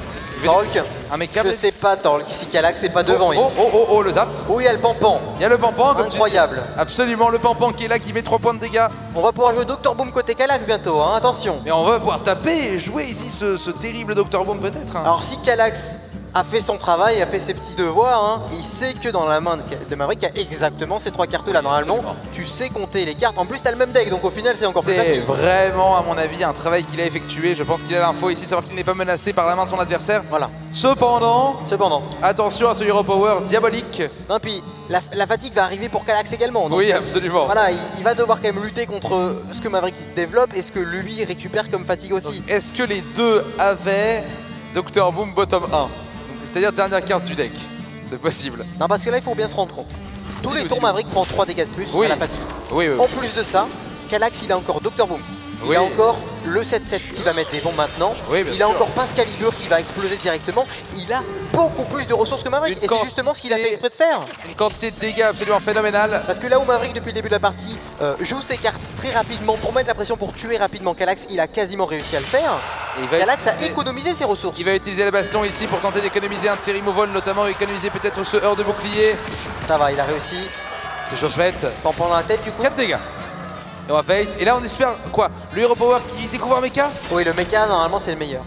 Talk, Un mec je sais pas Talk, si Calax est pas devant ici. Oh, le zap. Oh, il y a le pampan. Il y a le pampan. Comme tu Incroyable. dis. Absolument, le pampan qui est là, qui met 3 points de dégâts. On va pouvoir jouer Dr Boom côté Calax bientôt, hein, attention. Et on va pouvoir taper et jouer ici ce terrible Dr Boom peut-être. Hein. Alors si Calax a fait son travail, a fait ses petits devoirs, hein, il sait que dans la main de Maverick, il y a exactement ces 3 cartes là. Normalement, tu sais compter les cartes. En plus, tu as le même deck, donc au final, c'est encore plus C'est facile. vraiment, à mon avis, un travail qu'il a effectué. Je pense qu'il a l'info ici, savoir qu'il n'est pas menacé par la main de son adversaire. Voilà. Cependant, attention à ce Hero Power diabolique. Non, puis la fatigue va arriver pour Calax également. Donc, Oui, absolument. voilà, il va devoir quand même lutter contre ce que Maverick développe et ce que lui récupère comme fatigue aussi. Est-ce que les deux avaient Dr Boom bottom 1? C'est-à-dire dernière carte du deck. C'est possible. Non, parce que là, il faut bien se rendre compte. Tous les tours, possible. Maverick prend 3 dégâts de plus Oui. à la fatigue. Oui. En plus de ça, Calax, il a encore Dr Boom. Il Oui. a encore le 7-7 qui va mettre des bombes maintenant. Oui, bien il sûr. a encore Pince Calibur qui va exploser directement. Il a beaucoup plus de ressources que Maverick. Une Et c'est justement ce qu'il a fait exprès de faire. Une quantité de dégâts absolument phénoménale. Parce que là où Maverick, depuis le début de la partie, joue ses cartes très rapidement pour mettre la pression pour tuer rapidement Calax, il a quasiment réussi à le faire. Et il va Calax a utiliser- économisé ses ressources. Il va utiliser le baston ici pour tenter d'économiser un de ses removals, notamment économiser peut-être ce heurt de bouclier. Ça va, il a réussi. C'est chose faite. Pampan dans la tête du coup. 4 dégâts. Et on va face. Et là on espère quoi? Le Hero Power qui découvre un mecha. Oui, le mecha, normalement, c'est le meilleur.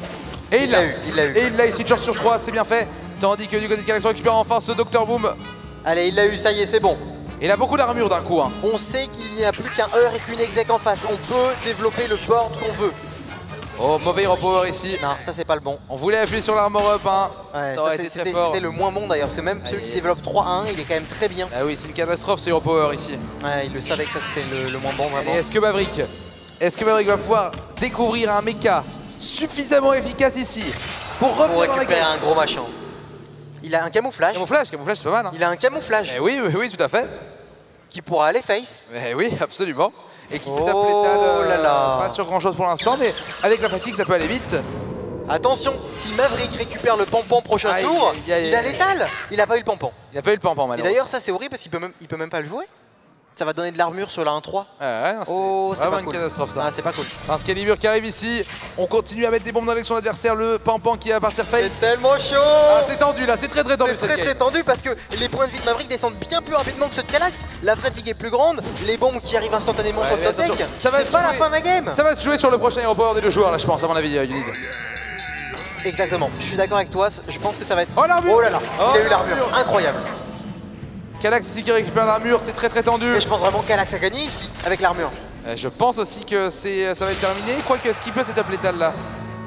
Et il l'a eu. Il l'a eu. Et il l'a ici, chance sur 3, c'est bien fait. Tandis que du côté de Calax on récupère enfin ce Dr Boom. Allez, il l'a eu, ça y est, c'est bon. Il a beaucoup d'armure d'un coup. Hein. On sait qu'il n'y a plus qu'un Heur et qu'une exec en face. On peut développer le board qu'on veut. Oh, mauvais hero power ici. Non, ça c'est pas le bon. On voulait appuyer sur l'armor up. Hein. Ouais, ça aurait été très fort. C'était le moins bon d'ailleurs, parce que même celui qui développe 3-1, il est quand même très bien. Ah oui, c'est une catastrophe ce hero power ici. Ouais, il le savait que ça c'était le moins bon vraiment. Et est-ce que Maverick va pouvoir découvrir un mecha suffisamment efficace ici pour revenir dans la récupérer game? un gros machin. Il a un camouflage. Camouflage c'est pas mal. Hein. Il a un camouflage Oui, tout à fait. qui pourra aller face. Oui, absolument. Et qui Oh s'est tape l'étal, là là. pas sur grand chose pour l'instant, mais avec la fatigue ça peut aller vite. Attention, si Maverick récupère le pampan prochain Aïe, tour, aïe, aïe, il a aïe. l'étal. Il a pas eu le pampan. Il a pas eu le pampan Et malheureusement. d'ailleurs ça c'est horrible parce qu'il peut même pas le jouer. Ça va donner de l'armure sur la 1-3. Oh, c'est vraiment pas une cool. catastrophe ça. Ah, c'est pas cool. Un Excalibur qui arrive ici, on continue à mettre des bombes dans l'élection de l'adversaire, le pampan qui va partir face. C'est tellement chaud. Ah, c'est tendu là, c'est très tendu. C'est très tendu parce que les points de vie de Maverick descendent bien plus rapidement que ceux de Calax. La fatigue est plus grande, les bombes qui arrivent instantanément sur le top deck. Ça va C'est pas la jouer. fin de la game. Ça va se jouer sur le prochain hero power des deux joueurs là je pense à mon avis Unid. Exactement, je suis d'accord avec toi, je pense que ça va être... Oh l'armure. Oh là là, Oh, il a eu l'armure, incroyable. Calax ici qui récupère l'armure, c'est très tendu. Mais je pense vraiment que Calax a gagné ici, avec l'armure. Je pense aussi que ça va être terminé, quoique ce qui peut c'est top létal là.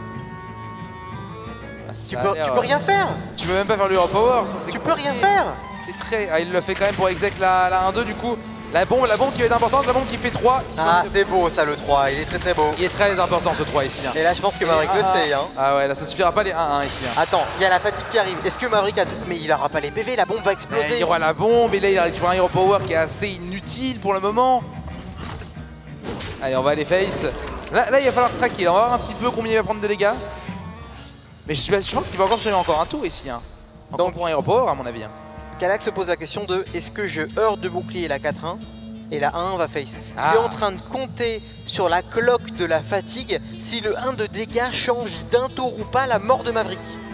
Ah, Tu ça a l'air, peux rien faire. Tu peux même pas faire le hero power. C'est Tu peux rien compliqué. faire. C'est très... Ah, il le fait quand même pour exec la 1-2 du coup. La bombe qui va être importante, la bombe qui fait 3. Ah, c'est beau ça le 3, il est très beau. Il est très important ce 3 ici. Hein. Et là je pense que Maverick le sait. Hein. Ah ouais, là ça suffira pas les 1-1 ici. Hein. Attends, il y a la fatigue qui arrive. Est-ce que Maverick a... Mais il aura pas les PV, la bombe va exploser. Il y aura la bombe et là il a récupéré un hero power qui est assez inutile pour le moment. Allez, on va aller face. Là il va falloir traquer, on va voir un petit peu combien il va prendre de dégâts. Mais je pense qu'il va encore tirer encore un tour ici. Hein. Encore Donc, pour un hero power à mon avis. Hein. Calax se pose la question de est-ce que je heurte de bouclier la 4-1 et la 1 va face. Ah. Il est en train de compter sur la cloque de la fatigue si le 1 de dégâts change d'un tour ou pas la mort de Maverick.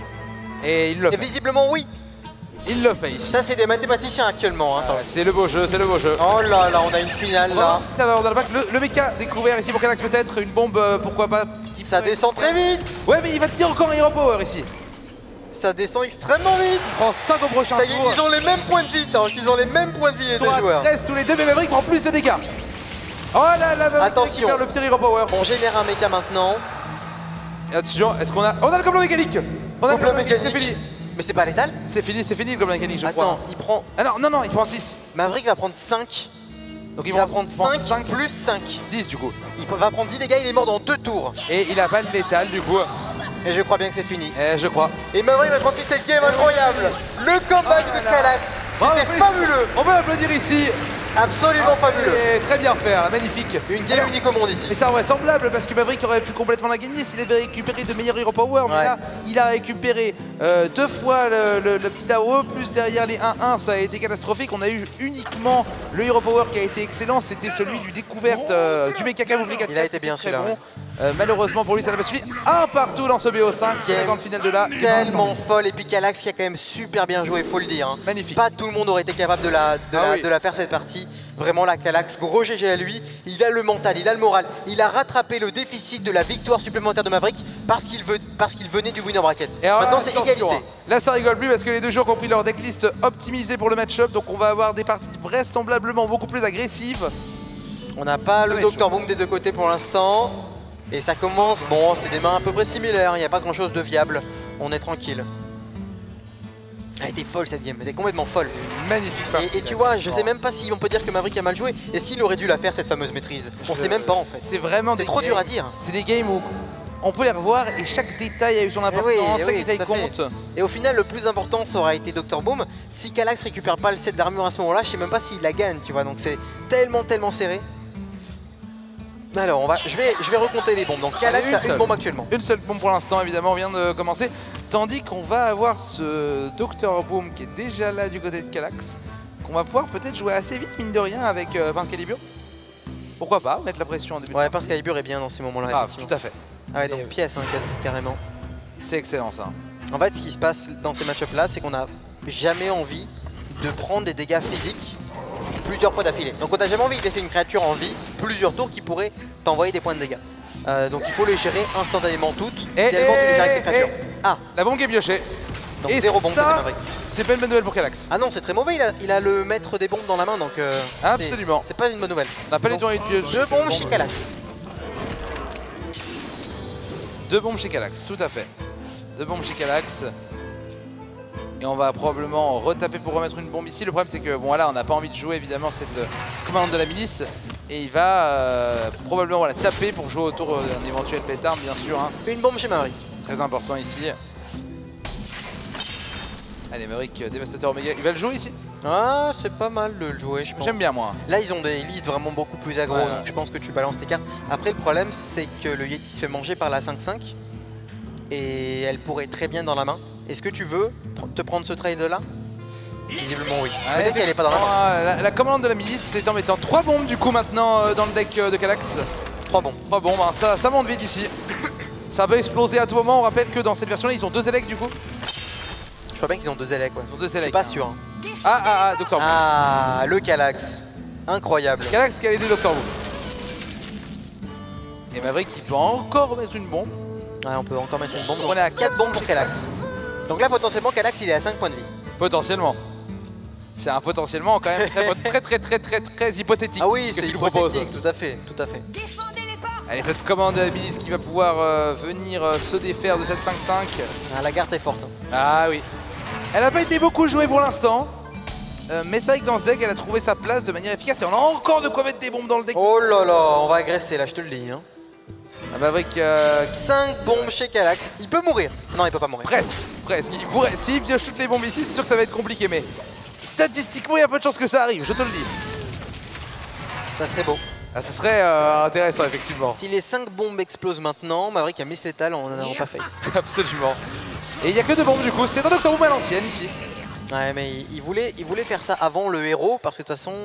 Et il le Et fait. visiblement oui. Il le fait ici. Ça c'est des mathématiciens actuellement. Hein. C'est le beau jeu, c'est le beau jeu. Oh là là, on a une finale On va voir là. si ça va avoir dans le bac. Le mecha découvert ici pour Calax peut-être. Une bombe, pourquoi pas. Ça descend très vite. Ouais mais il va tenir encore un hero power ici. Ça descend extrêmement vite. Il prend 5 au prochain Ça y est, tour. ils ont les mêmes points de vie, tant qu'ils ont les mêmes points de vie les Ils deux sont à joueurs. 13 tous les deux, mais Maverick prend plus de dégâts. Oh là là, Maverick Attention. récupère le petit hero power. On génère un méca maintenant. Et attention, est-ce qu'on a... On a le gobelin mécanique. On a le Gobelin gobelin mécanique, c'est mécanique. fini. Mais c'est pas létal. C'est fini le gobelin mécanique je crois. Attends, il prend... Ah non, il prend 6. Maverick va prendre 5. Donc Il va prendre 5 5 plus 5. 10 du coup. Il va prendre 10 dégâts, il est mort dans 2 tours. Et il a pas le létal du coup. Et je crois bien que c'est fini. Je crois. Et Maverick va continuer cette game incroyable. Le comeback Oh là de là. Calax. Bravo, C'était félicitations. fabuleux. On peut l'applaudir ici. Absolument fabuleux. Et très bien fait, là, magnifique. Une game unique au monde ici. Mais c'est invraisemblable parce que Maverick aurait pu complètement la gagner s'il avait récupéré de meilleurs hero power. Mais Ouais. là, il a récupéré 2 fois le petit AOE, plus derrière les 1-1, ça a été catastrophique. On a eu uniquement le hero power qui a été excellent, c'était celui du découverte du mecha camouflé. Il a été bien très celui-là, bon. Malheureusement pour lui, ça n'a pas suffi. Un partout dans ce BO5, c'est la grande finale de là. Tellement folle. Et puis Calax qui a quand même super bien joué, faut le dire. Hein. Magnifique. Pas tout le monde aurait été capable de la faire cette partie. Vraiment la Calax, gros GG à lui. Il a le mental, il a le moral. Il a rattrapé le déficit de la victoire supplémentaire de Maverick parce qu'il venait du winner bracket. Et alors Maintenant là, c'est attention, égalité. hein. Là ça rigole plus parce que les deux joueurs ont pris leur decklist optimisée pour le match-up. Donc on va avoir des parties vraisemblablement beaucoup plus agressives. On n'a pas le Ouais, Dr Boom des deux côtés pour l'instant. Et ça commence, bon c'est des mains à peu près similaires, il n'y a pas grand chose de viable. On est tranquille. Elle était folle cette game, elle était complètement folle. Magnifique partie. Et tu vois, je sais même pas si on peut dire que Maverick a mal joué. Est-ce qu'il aurait dû la faire cette fameuse maîtrise? On sait même pas en fait. C'est vraiment C'est des trop dur games- à dire. C'est des games où on peut les revoir et chaque détail a eu son importance, oui, chaque oui, détail tout à fait. compte. Et au final, le plus important, ça aura été Dr Boom. Si Calax récupère pas le set d'armure à ce moment-là, je sais même pas s'il la gagne, tu vois. Donc c'est tellement serré. Alors, je vais recompter les bombes. Donc Calax Allez, a une bombe actuellement. Une seule bombe pour l'instant, évidemment, on vient de commencer. Tandis qu'on va avoir ce Dr Boom qui est déjà là du côté de Calax, qu'on va pouvoir peut-être jouer assez vite, mine de rien, avec Pince Calibur. Pourquoi pas, mettre la pression en début de Ouais, partie. parce qu'Alibur est bien dans ces moments-là. Ah, effectivement. tout à fait. Ah ouais, donc Et- pièce, hein, carrément. C'est excellent ça. En fait, ce qui se passe dans ces match-up-là, c'est qu'on n'a jamais envie de prendre des dégâts physiques plusieurs fois d'affilée. Donc on n'a jamais envie de laisser une créature en vie plusieurs tours qui pourrait t'envoyer des points de dégâts. Donc il faut les gérer instantanément toutes. Idéalement, tu les gères avec tes créatures. Ah, La bombe qui est piochée. donc Et 0 bombe ça, côté Maverick. c'est pas une bonne nouvelle pour Calax. Ah non, c'est très mauvais, il a le maître des bombes dans la main, donc Absolument. c'est pas une bonne nouvelle. On n'a pas les tours de pied. 2 bombes chez Calax. 2 bombes chez Calax, tout à fait. 2 bombes chez Calax. Et on va probablement retaper pour remettre une bombe ici. Le problème c'est que bon voilà, on n'a pas envie de jouer évidemment cette commande de la milice. Et il va probablement voilà, taper pour jouer autour d'un éventuel pétard bien sûr. Hein. Une bombe chez Maverick. Très important ici. Allez Maverick, Dévastateur Oméga, il va le jouer ici. Ah, c'est pas mal de le jouer, je pense. J'aime bien moi. Là, ils ont des listes vraiment beaucoup plus aggro, donc je pense que tu balances tes cartes. Après, le problème, c'est que le Yeti se fait manger par la 5-5 et elle pourrait très bien dans la main. Est-ce que tu veux te prendre ce trade-là? Visiblement, oui. Peut-être qu'elle est pas dans la main. La commande de la milice, c'est en mettant 3 bombes du coup maintenant dans le deck de Calax. 3 bombes. 3 bombes, hein, ça monte vite ici. Ça peut exploser à tout moment. On rappelle que dans cette version-là, ils ont 2 élecs du coup. Je crois bien qu'ils ont 2 élecs, ouais. Ils ont 2 Je élecs. suis pas sûr. Hein. Dr. Boom. Ah, le Calax. Incroyable. Calax qui a les 2 Dr. Boom. Et Maverick qui peut encore remettre une bombe. Ouais, on peut encore mettre une bombe. On est à 4 bombes pour Calax. Donc là, potentiellement, Calax, il est à 5 points de vie. Potentiellement. C'est un potentiellement quand même très hypothétique. Ah oui, que c'est tu lui proposes. hypothétique, tout à fait, tout à fait. Allez, cette commande de la milice qui va pouvoir venir se défaire de cette 5-5. Ah, la carte est forte. Hein. Ah oui. Elle n'a pas été beaucoup jouée pour l'instant. Mais c'est vrai que dans ce deck, elle a trouvé sa place de manière efficace. Et on a encore de quoi mettre des bombes dans le deck. Oh là là, on va agresser là, je te le dis. Hein. Ah bah avec 5 bombes chez Calax. Il peut mourir. Non, il peut pas mourir. Presque. S'il pioche toutes les bombes ici, c'est sûr que ça va être compliqué. Mais statistiquement, il y a peu de chances que ça arrive, je te le dis. Ça serait beau. Ah, ce serait intéressant, effectivement. Si les 5 bombes explosent maintenant, Maverick a Miss Lethal en pas face. Absolument. Et il n'y a que 2 bombes du coup. C'est un Dr. Boom à l'ancienne ici. Ouais, mais il voulait faire ça avant le héros parce que de toute façon,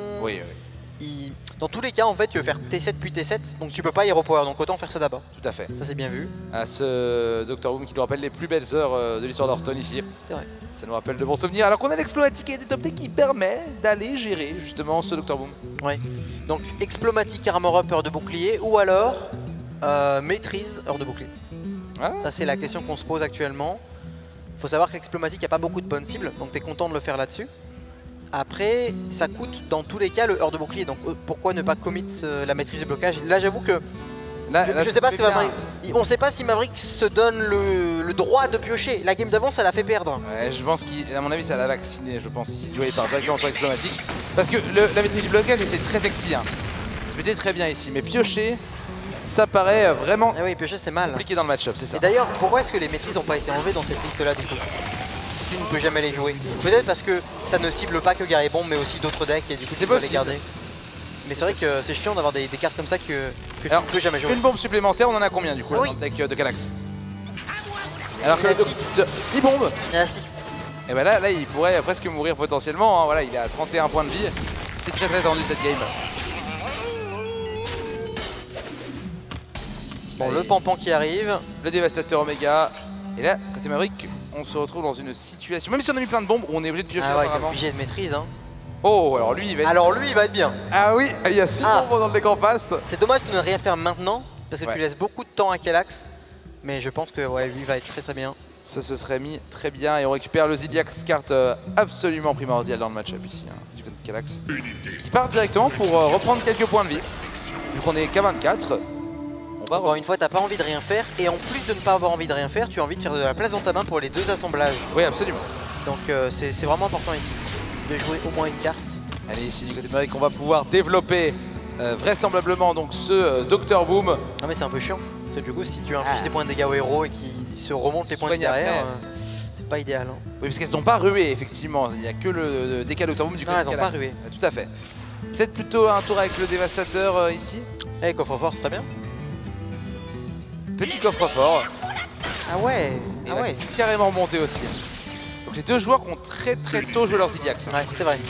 dans tous les cas, en fait, tu veux faire T7 puis T7, donc tu peux pas Hero Power, donc autant faire ça d'abord. Tout à fait. Ça, c'est bien vu. À ce Dr. Boom qui nous rappelle les plus belles heures de l'histoire d'Hearthstone ici. C'est vrai. Ça nous rappelle de bons souvenirs. Alors qu'on a l'explomatique et des top decks qui permet d'aller gérer justement ce Dr. Boom. Ouais. Donc, Explomatic, Armor Up, heure de bouclier, ou alors maîtrise, heure de bouclier. Ah. Ça, c'est la question qu'on se pose actuellement. Faut savoir que l'Explomatic n'a pas beaucoup de bonnes cibles, donc tu es content de le faire là-dessus. Après, ça coûte dans tous les cas le heure de bouclier, donc pourquoi ne pas commit la maîtrise de blocage? Là, j'avoue que je sais pas ce que Maverick. On sait pas si Maverick se donne le droit de piocher. La game d'avant, ça l'a fait perdre. Ouais, je pense qu'à mon avis, ça l'a vacciné, je pense, si tu jouais par directement sur Explomatic. Parce que la maîtrise du blocage était très sexy. Hein. Ça mettait très bien ici, mais piocher, ça paraît vraiment oui, piocher, c'est mal. Compliqué dans le match-up, c'est ça. Et d'ailleurs, pourquoi est-ce que les maîtrises n'ont pas été enlevées dans cette liste-là du coup? Si tu ne peux jamais les jouer. Peut-être parce que ça ne cible pas que Gary Bomb, mais aussi d'autres decks et du coup tu peux les garder. Mais c'est vrai que c'est chiant d'avoir des cartes comme ça que tu ne peux jamais jouer. Une bombe supplémentaire, on en a combien du coup dans le deck de Calax? Alors que 6 bombes. Il y en a 6. Et ben là, il pourrait presque mourir potentiellement. Hein. Voilà, il est à 31 points de vie. C'est très tendu cette game. Bon, allez. Le Pampan qui arrive. Le Dévastateur Oméga. Et là, côté Maverick, on se retrouve dans une situation, même si on a mis plein de bombes, où on est obligé de piocher apparemment. Obligé de maîtrise. Hein. Oh, alors lui, il va être bien. Ah oui, il y a 6 bombes dans le deck en face. C'est dommage de ne rien faire maintenant, parce que tu laisses beaucoup de temps à Calax. Mais je pense que lui va être très bien. Ça se serait mis très bien et on récupère le Zidiax, carte absolument primordiale dans le match-up ici, hein, du côté de Calax. Qui part directement pour reprendre quelques points de vie. Vu qu'on est qu'à 24. Encore une fois, t'as pas envie de rien faire, et en plus de ne pas avoir envie de rien faire, tu as envie de faire de la place dans ta main pour les 2 assemblages. Oui, absolument. Donc c'est vraiment important ici, de jouer au moins une carte. Allez, ici du côté de Maverick, on va pouvoir développer vraisemblablement donc ce Dr. Boom. Non mais c'est un peu chiant, parce que du coup si tu infliges des points de dégâts au héros et qu'il se remonte les points de derrière, c'est pas idéal. Hein. Oui, parce qu'elles sont pas ruées effectivement, il n'y a que le dégât Dr. Boom du côté de Calax. Elles sont pas ruées. Tout à fait. Peut-être plutôt un tour avec le Dévastateur ici. Eh, coffre-fort, c'est très bien. Petit coffre-fort. Ah ouais, Carrément monté aussi. Donc les deux joueurs qui ont très tôt joué leurs Zidiax. Ouais, c'est vrai.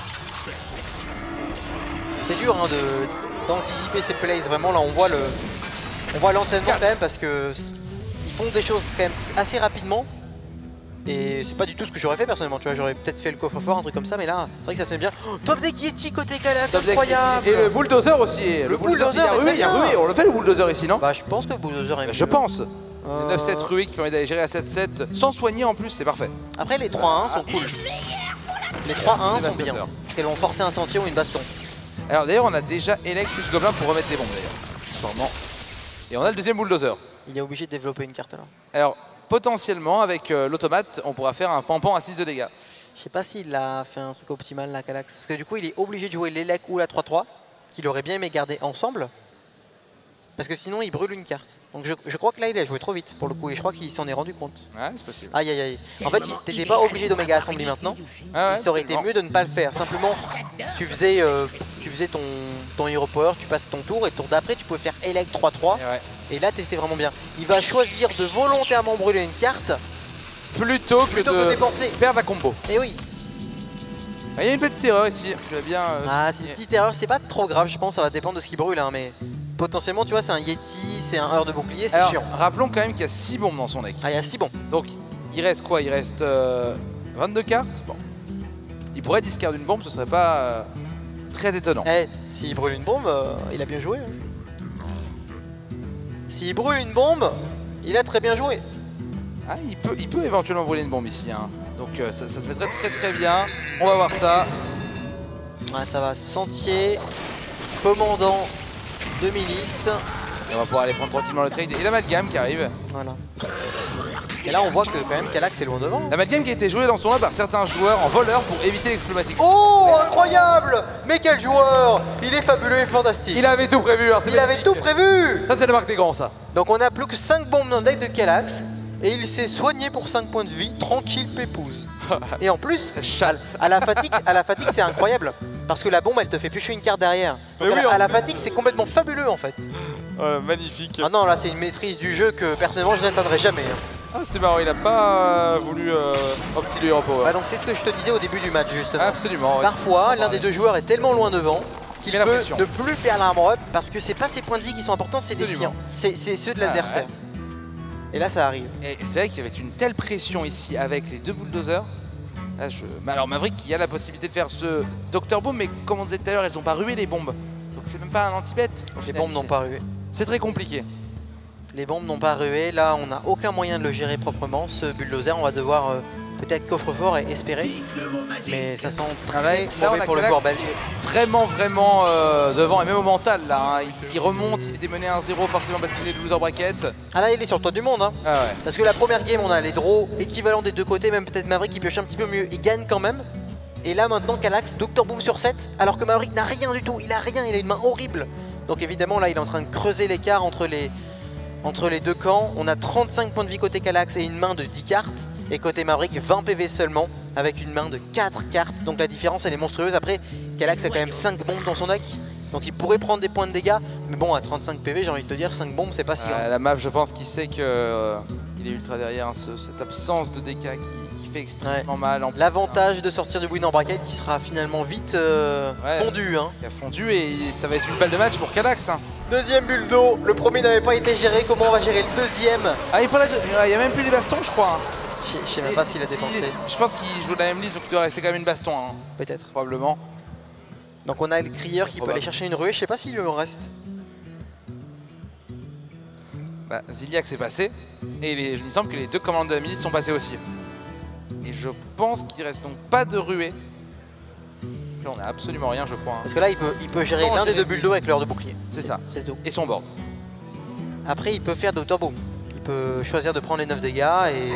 C'est dur hein, d'anticiper ces plays, vraiment là on voit l'entraînement quand même parce que ils font des choses quand même assez rapidement. Et c'est pas du tout ce que j'aurais fait personnellement, tu vois, j'aurais peut-être fait le coffre-fort, un truc comme ça, mais là, c'est vrai que ça se met bien. Oh, top deck Yeti côté Calax, incroyable. Et le bulldozer aussi. Le bulldozer, il y a rué, on le fait le bulldozer ici, non? Bah je pense que le bulldozer est mieux. Je pense. Le 9-7 rué qui permet d'aller gérer la 7-7 sans soigner en plus, c'est parfait. Après, les 3-1 sont cool. Les 3-1 sont bien. Parce qu'elles vont forcer un sentier ou une baston. Alors d'ailleurs, on a déjà Elec plus Gobelin pour remettre des bombes d'ailleurs. Sûrement. Et on a le deuxième bulldozer. Il est obligé de développer une carte alors. Alors, potentiellement, avec l'automate, on pourra faire un pampan à 6 de dégâts. Je sais pas s'il a fait un truc optimal là, Calax. Parce que du coup, il est obligé de jouer l'Elec ou la 3-3, qu'il aurait bien aimé garder ensemble. Parce que sinon, il brûle une carte. Donc je crois que là, il a joué trop vite pour le coup. Et je crois qu'il s'en est rendu compte. Ouais, c'est possible. Aïe aïe aïe. En fait, t'étais pas obligé d'Omega Assembly maintenant. Ah ouais, Ça aurait été mieux de ne pas le faire. Simplement, tu faisais ton Hero Power, tu passais ton tour. Et le tour d'après, tu pouvais faire Elec 3-3. Et là, t'étais vraiment bien. Il va choisir de volontairement brûler une carte Plutôt que de dépenser. perdre la combo. Et oui. Il y a une petite erreur ici. Tu l'as bien. C'est une petite erreur. C'est pas trop grave, je pense. Ça va dépendre de ce qui brûle. Hein, mais potentiellement, tu vois, c'est un Yeti, c'est un heure de bouclier, c'est chiant. Rappelons quand même qu'il y a 6 bombes dans son deck. Ah, il y a 6 bombes. Donc, il reste quoi? Il reste 22 cartes. Bon. Il pourrait discard une bombe, ce serait pas très étonnant. S'il brûle une bombe, il a bien joué. Hein. S'il brûle une bombe, il a très bien joué. Ah, il peut éventuellement brûler une bombe ici. Hein. Donc ça se mettrait très bien. On va voir ça. Ouais, ça va. Sentier, commandant de milice. Et on va pouvoir aller prendre tranquillement le trade. Et l'amalgame qui arrive. Voilà. Et là, on voit que quand même Calax est loin devant. L'amalgame qui a été joué dans son là par certains joueurs en voleur pour éviter l'explomatique. Oh, incroyable! Mais quel joueur! Il est fabuleux et fantastique. Il avait tout prévu. Alors il avait tout prévu! Ça, c'est la marque des grands, ça. Donc, on a plus que 5 bombes dans le deck de Calax. Et il s'est soigné pour 5 points de vie, tranquille pépouze. Et en plus, à la fatigue, c'est incroyable. Parce que la bombe, elle te fait piocher une carte derrière. Donc à la fatigue, c'est complètement fabuleux en fait. Oh, magnifique. Ah non, là, c'est une maîtrise du jeu que personnellement, je n'atteindrai jamais. Hein. Ah, c'est marrant, il n'a pas voulu opter le Hero Power. Bah donc, c'est ce que je te disais au début du match, justement. Absolument. Ouais. Parfois, l'un des deux joueurs est tellement loin devant qu'il peut pression. ne plus faire l'armor up parce que c'est pas ses points de vie qui sont importants, c'est les siens. C'est ceux de l'adversaire. Ouais. Et là, ça arrive. Et c'est vrai qu'il y avait une telle pression ici avec les deux bulldozers. Là, alors Maverick qui a la possibilité de faire ce Dr Boom, mais comme on disait tout à l'heure, elles n'ont pas rué les bombes. Donc c'est même pas un anti-bet. Les bombes n'ont pas rué. C'est très compliqué. Les bombes n'ont pas rué. Là, on n'a aucun moyen de le gérer proprement. Ce bulldozer, on va devoir peut-être coffre-fort et espérer. Mais ça sent très mauvais pour le joueur belge. Vraiment devant, et même au mental là. Hein. Il remonte, il était mené 1-0 forcément parce qu'il est de loser bracket. Ah là, il est sur le toit du monde. Hein. Ah ouais. Parce que la première game, on a les draws équivalents des deux côtés, même peut-être Maverick qui pioche un petit peu mieux. Il gagne quand même. Et là, maintenant, Calax, Dr Boom sur 7, alors que Maverick n'a rien du tout. Il a rien, il a une main horrible. Donc évidemment, là, il est en train de creuser l'écart entre les deux camps. On a 35 points de vie côté Calax et une main de 10 cartes. Et côté Maverick, 20 PV seulement, avec une main de 4 cartes. Donc la différence, elle est monstrueuse. Après, Calax a quand même 5 bombes dans son deck. Donc il pourrait prendre des points de dégâts. Mais bon, à 35 PV, j'ai envie de te dire, 5 bombes, c'est pas si grave. La map, je pense qu'il sait qu'il est ultra derrière. Hein, cette absence de DK qui fait extrêmement mal. L'avantage de sortir du winner bracket qui sera finalement vite fondu. Hein. Il a fondu et ça va être une balle de match pour Calax. Hein. Deuxième bulle d'eau. Le premier n'avait pas été géré. Comment on va gérer le deuxième? Ah, il y a même plus les bastons, je crois. Hein. Je sais même pas s'il a dépensé. Je pense qu'il joue la même liste, donc il doit rester quand même une baston. Hein. Peut-être. Probablement. Donc on a le crieur qui peut aller chercher une ruée. Je sais pas s'il lui en reste. Bah, Ziliac s'est passé. Et il me semble que les deux commandants de la milice sont passés aussi. Et je pense qu'il reste donc pas de ruée. Là, on a absolument rien, je crois. Hein. Parce que là, il peut gérer l'un des deux bulles d'eau avec l'heure de bouclier. C'est ça. C'est tout. Et son board. Après, il peut faire Dr Boom. Il peut choisir de prendre les 9 dégâts et...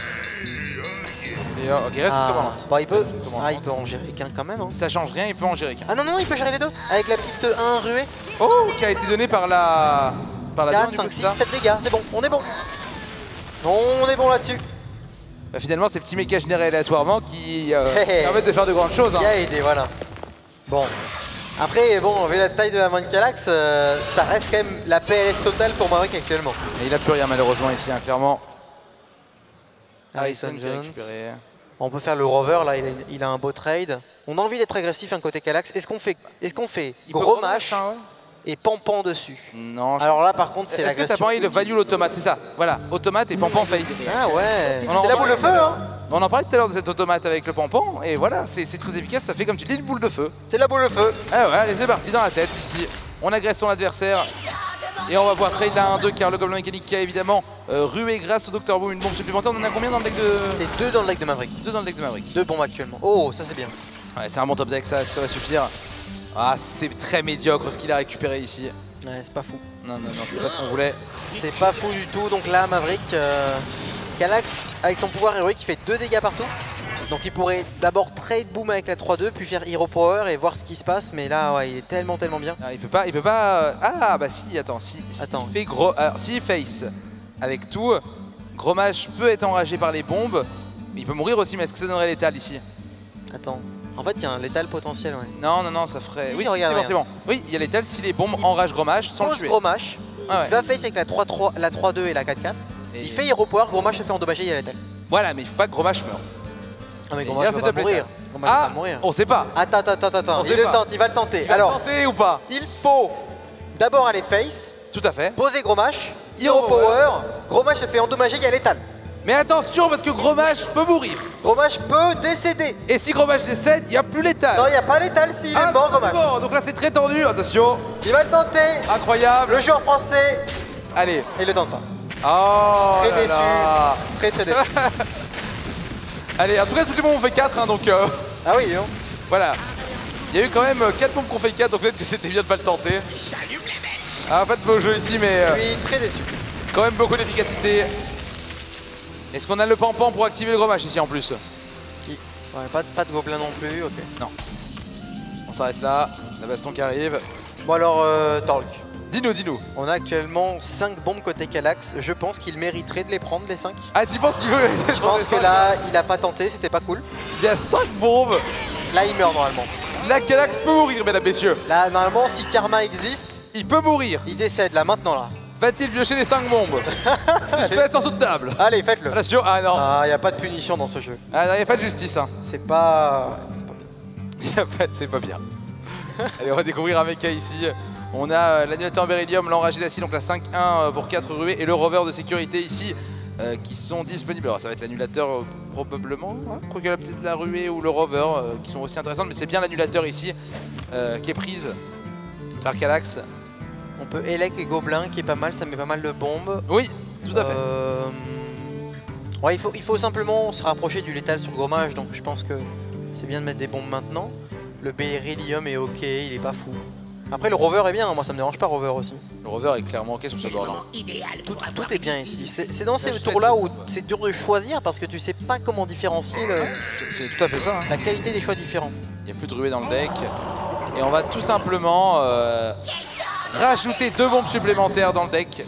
Ok, reste une commandante. Bon, il peut en gérer qu'un quand même. Hein. Ça change rien, il peut en gérer qu'un. Ah non, non, il peut gérer les deux. Avec la petite 1 ruée. Oh, qui a été donnée par la... 4, 5, 6, 7 dégâts. C'est bon, on est bon. On est bon là-dessus. Bah, finalement, ces petits mécas générés aléatoirement qui permettent de faire de grandes choses. Hein. Qui a aidé, voilà. Bon. Après, bon, vu la taille de la main de Calax, ça reste quand même la PLS totale pour Maverick actuellement. Et il a plus rien malheureusement ici, hein, clairement. Harrison qui a Jones. récupéré. On peut faire le rover, là, il a un beau trade. On a envie d'être agressif un côté Calax. Est-ce qu'on fait gros mash et pampan dessus? Non. Alors là, par contre, c'est l'agression. Est-ce que t'as pas envie de value l'automate? C'est ça. Voilà, automate et pampan face. Ah ouais. C'est la boule de feu, hein. On en parlait tout à l'heure de cette automate avec le pampan. Et voilà, c'est très efficace. Ça fait comme tu dis, une boule de feu. C'est la boule de feu. Ah ouais, allez, c'est parti dans la tête ici. On agresse son adversaire. Et on va voir trade la 1-2 car le gobelin mécanique qui a évidemment rué grâce au Dr Boom une bombe supplémentaire. On en a combien dans le deck de... C'est 2 dans le deck de Maverick. 2 dans le deck de Maverick. 2 bombes actuellement. Oh, ça c'est bien. Ouais, c'est un bon top deck, ça va suffire. Ah, c'est très médiocre ce qu'il a récupéré ici. Ouais, c'est pas fou. Non, c'est pas ce qu'on voulait. C'est pas fou du tout. Donc là, Maverick, Calax, avec son pouvoir héroïque, il fait 2 dégâts partout. Donc il pourrait d'abord trade boom avec la 3-2, puis faire Hero Power et voir ce qui se passe. Mais là, ouais, il est tellement bien. Ah, il peut pas. Ah, bah si, attends. Attends. Il fait gros. Alors, s'il face avec tout, Grommash peut être enragé par les bombes. Il peut mourir aussi, mais est-ce que ça donnerait létal ici? Attends. En fait, il y a un létal potentiel, ouais. Non, ça ferait. Oui, regarde, c'est bon. Oui, il y a létal si les bombes enragent Grommash sans le tuer. Grommash. Ah ouais. Il va face avec la 3-3, la 3-2 et la 4-4. Il fait Hero Power, Grommash se fait endommager, il y a létal. Voilà, mais il faut pas que Grommash meure. Ah mais Et Grommash là, va mourir. Ah, on sait pas. Attends. On Il sait le pas. tente, il va le tenter. Il va Alors, tenter ou pas? il faut d'abord aller face, Tout à fait. poser Grommash, Hero Hero Power, Grommash se fait endommager, il y a létal. Mais attention parce que Grommash peut mourir. Grommash peut décéder. Et si Grommash décède, il n'y a plus létal. Non, il n'y a pas létal s'il est mort, Grommash. Bon, donc là c'est très tendu, attention. Il va le tenter. Incroyable. Le joueur français, Allez. il le tente pas. Oh Très là déçu. là. Très déçu. Allez, en tout cas, toutes les bombes ont fait 4, hein, donc Ah oui, non. voilà. Il y a eu quand même 4 bombes qu'on fait 4, donc peut-être que c'était bien de pas le tenter. Ah, pas de beau jeu ici, mais Je suis très déçu. quand même beaucoup d'efficacité. Est-ce qu'on a le pampan pour activer le Grommash ici en plus? Ouais, pas de gobelin non plus, ok. Non. On s'arrête là, la baston qui arrive. Bon alors, Torlk. Dis-nous. On a actuellement 5 bombes côté Calax. Je pense qu'il mériterait de les prendre, les 5. Ah, tu penses qu'il veut? Je pense que là, il a pas tenté, c'était pas cool. Il y a 5 bombes. Là, il meurt normalement. La Calax peut mourir, mesdames, messieurs. Là, normalement, si Karma existe, Il peut mourir. il décède là, maintenant là. Va-t-il piocher les 5 bombes? Je peux être insoutenable. Allez, faites-le. Attention, ah non. Ah, il n'y a pas de punition dans ce jeu. Ah non, il n'y a pas de justice. Hein. C'est pas bien. C'est pas bien. Allez, on va découvrir un mecha ici. On a l'annulateur Beryllium, l'enragé d'acide, donc la 5-1 pour 4 ruées, et le rover de sécurité ici qui sont disponibles. Alors ça va être l'annulateur probablement, hein, quoi qu'il y a peut-être la ruée ou le rover qui sont aussi intéressantes, mais c'est bien l'annulateur ici qui est prise par Calax. On peut Elec et Gobelin qui est pas mal, ça met pas mal de bombes. Oui, tout à fait. Ouais, il faut simplement se rapprocher du létal sur le Grommash, donc je pense que c'est bien de mettre des bombes maintenant. Le Beryllium est ok, il est pas fou. Après le rover est bien, moi ça me dérange pas rover aussi. Le rover est clairement ok sur ce board. Hein. Tout est bien ici. C'est dans ces tours là où c'est dur de choisir parce que tu sais pas comment différencier C'est tout à fait ça. Hein. la qualité des choix différents. Il n'y a plus de ruée dans le deck. Et on va tout simplement rajouter 2 bombes supplémentaires dans le deck.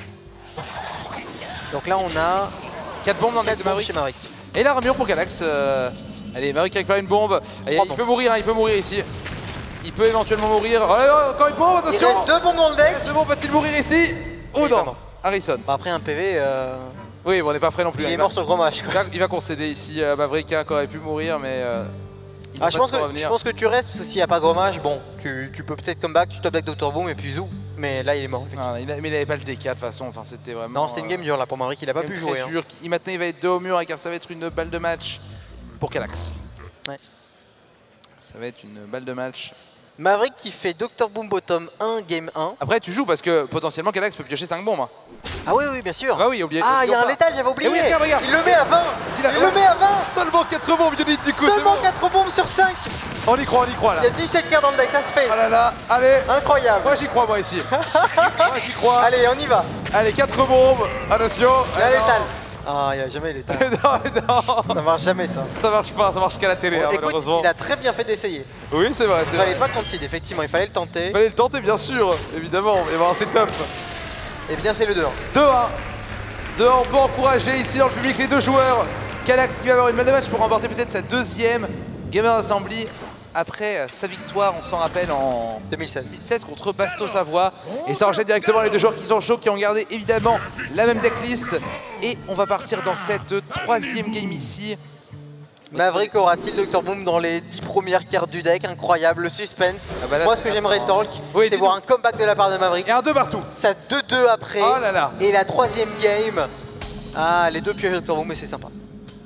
Donc là on a 4 bombes dans le deck de Maverick. chez Maverick. Et l'armure pour Calax. Allez, Maverick récupère une bombe. Allez, il peut mourir, hein, il peut mourir ici. Il peut éventuellement mourir. Oh, encore une bombe, Il attention. reste 2 bombes dans le deck. 2 bombes, va-t-il mourir ici? Oh Oui, non, non. Harrison. Bah, après un PV, Oui, bon, on n'est pas frais non plus. il hein, est mort sur Grommash. Quoi. il va concéder ici. Maverick qui aurait pu mourir, mais il va Je pas pense, trop que, revenir. je pense que tu restes parce que s'il n'y a pas Grommash, bon, tu peux peut-être comeback, tu top deck Dr Boom et puis zou. Mais là il est mort. Effectivement. Ah, mais il avait pas le DK de toute façon. Enfin, c'était vraiment. Non, c'était une game dure là pour Maverick, il a pas game pu très jouer. Hein. dur. Maintenant, il va être 2 au mur car ça va être une balle de match pour Calax. Ouais. Ça va être une balle de match. Maverick qui fait Dr Boom bottom 1, game 1. Après, tu joues parce que potentiellement Calax peut piocher 5 bombes. Hein. Ah oui, bien sûr. Bah oui, oubliez. Ah, il y a un oublions létal, j'avais oublié. Eh oui, regarde. Il le met à 20. Il a- Il le met à 20. Seulement 4 bombes, Unit, du coup. Seulement c'est bon. 4 bombes sur 5. On y croit là. Il y a 17 cartes dans le deck, ça se fait. Ah là là, allez. Incroyable. Moi j'y crois, moi ici. Moi j'y crois. Allez, on y va. Allez, 4 bombes. Attention. Il y a Ah, létal. Ah, il n'y a jamais létal. non, Ça marche jamais ça. ça marche pas, ça marche qu'à la télé, hein, Écoute, malheureusement. il a très bien fait d'essayer. Oui, c'est vrai, Il c'est fallait vrai. pas concede, effectivement, il fallait le tenter. Il fallait le tenter, bien sûr, évidemment. Et ben, c'est top. Et bien, c'est le 2-1. 2-1. 2-1, on peut encourager ici dans le public les 2 joueurs. Calax qui va avoir une balle de match pour remporter peut-être sa 2e Gamer Assembly après sa victoire, on s'en rappelle, en 2016 contre Basto Savoie. Et ça enchaîne directement les 2 joueurs qui sont chauds, qui ont gardé évidemment la même decklist. Et on va partir dans cette 3e game ici. Maverick aura-t-il Dr Boom dans les 10 premières cartes du deck? Incroyable, le suspense. Ah bah là, Moi, ce que j'aimerais Talk, Oui, c'est voir un comeback de la part de Maverick. Et un 2 partout. Ça 2-2 après. Oh là là. Et la 3e game. Ah, les 2 pioches Dr Boom, mais c'est sympa.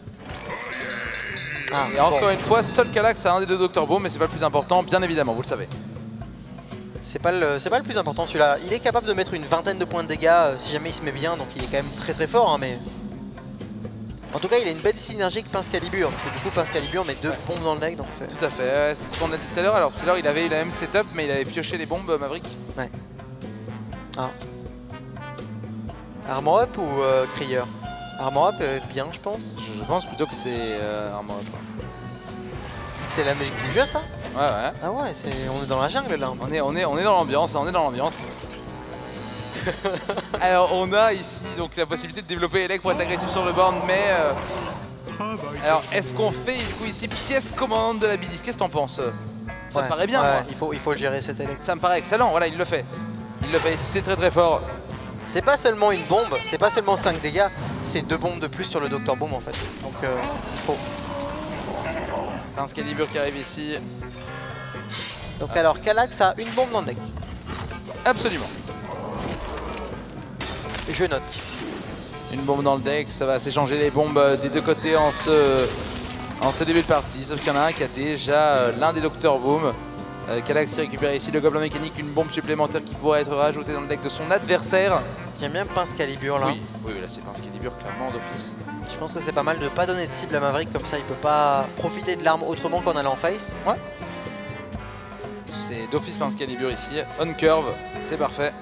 Ah, Et encore une fois, seul Calax a un des 2 Dr Boom, mais c'est pas le plus important, bien évidemment, vous le savez. C'est pas le plus important celui-là. Il est capable de mettre une vingtaine de points de dégâts si jamais il se met bien, donc il est quand même très fort. Hein, mais en tout cas, il a une belle synergie avec Pince Calibur. Parce que du coup, Pince Calibur met 2 bombes dans le deck. Donc tout à fait. C'est ce qu'on a dit tout à l'heure. Alors tout à l'heure, il avait eu la même setup, mais il avait pioché les bombes Maverick. Ouais. Ah. Armor Up ou Crier? Armor Up bien, je pense. Je pense plutôt que c'est Armor Up. C'est la musique du jeu, ça? Ouais, ouais. Ah ouais, on est dans la jungle là. On est dans l'ambiance, on est dans l'ambiance. Alors on a ici donc la possibilité de développer Elec pour être agressif sur le board, mais alors est-ce qu'on fait du coup ici pièce commandante de la Bilice? Qu'est-ce que t'en penses? Ça me paraît bien, moi. Il faut le gérer cet Elec. Ça me paraît excellent, voilà, il le fait. Il le fait, c'est très fort. C'est pas seulement une bombe, c'est pas seulement 5 dégâts, c'est 2 bombes de plus sur le Dr Boom en fait. Donc il faut. Pince Calibur qui arrive ici. Donc alors Calax a une bombe dans le deck. Absolument. Je note. Une bombe dans le deck, ça va s'échanger les bombes des deux côtés en ce début de partie. Sauf qu'il y en a un qui a déjà l'un des Dr Boom. Calax qui récupère ici le gobelin mécanique, une bombe supplémentaire qui pourrait être rajoutée dans le deck de son adversaire. J'aime bien Pince Calibur là. Oui, là c'est Pince Calibur clairement d'office. Je pense que c'est pas mal de pas donner de cible à Maverick, comme ça il peut pas profiter de l'arme autrement qu'en allant en face. Ouais. C'est d'office Pince Calibur ici. On curve, c'est parfait.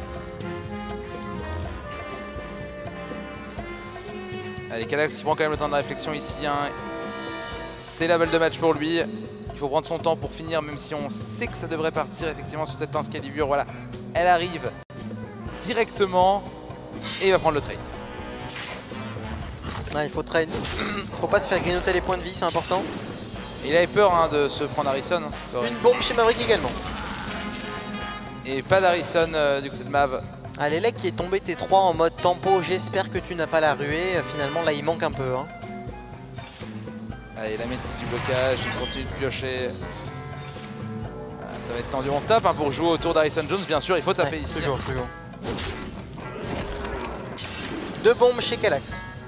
Allez, Calax qui prend quand même le temps de la réflexion ici. Hein. C'est la balle de match pour lui. Il faut prendre son temps pour finir, même si on sait que ça devrait partir effectivement sur cette Pince Calibur. Voilà, elle arrive directement et il va prendre le trade. Ouais, il faut trade. Faut pas se faire grignoter les points de vie, c'est important. Et il avait peur hein, de se prendre Harrison. Une bombe chez Maverick également. Et pas d'Harrison du côté de Mav. Ah, l'Elec qui est tombé T3 en mode tempo, j'espère que tu n'as pas la ruée. Finalement là il manque un peu. Hein. Allez, la maîtrise du blocage, il continue de piocher. Ça va être tendu, on tape hein, pour jouer autour d'Harrison Jones, bien sûr, il faut taper ici. Toujours. 2 bombes chez Calax.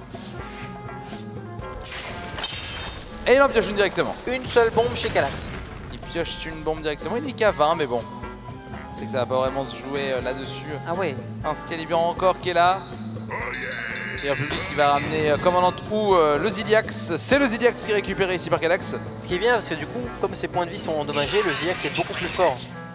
Et il en pioche une directement. Une seule bombe chez Calax. Il pioche une bombe directement, il est qu'à 20, mais bon. On sait que ça va pas vraiment se jouer là-dessus. Ah ouais. Un Scalibur encore qui est là. Et un public qui va ramener commandant ou le Ziliax. C'est le Ziliax qui est récupéré ici par Calax. Ce qui est bien parce que du coup, comme ses points de vie sont endommagés, le Ziliax est beaucoup plus fort.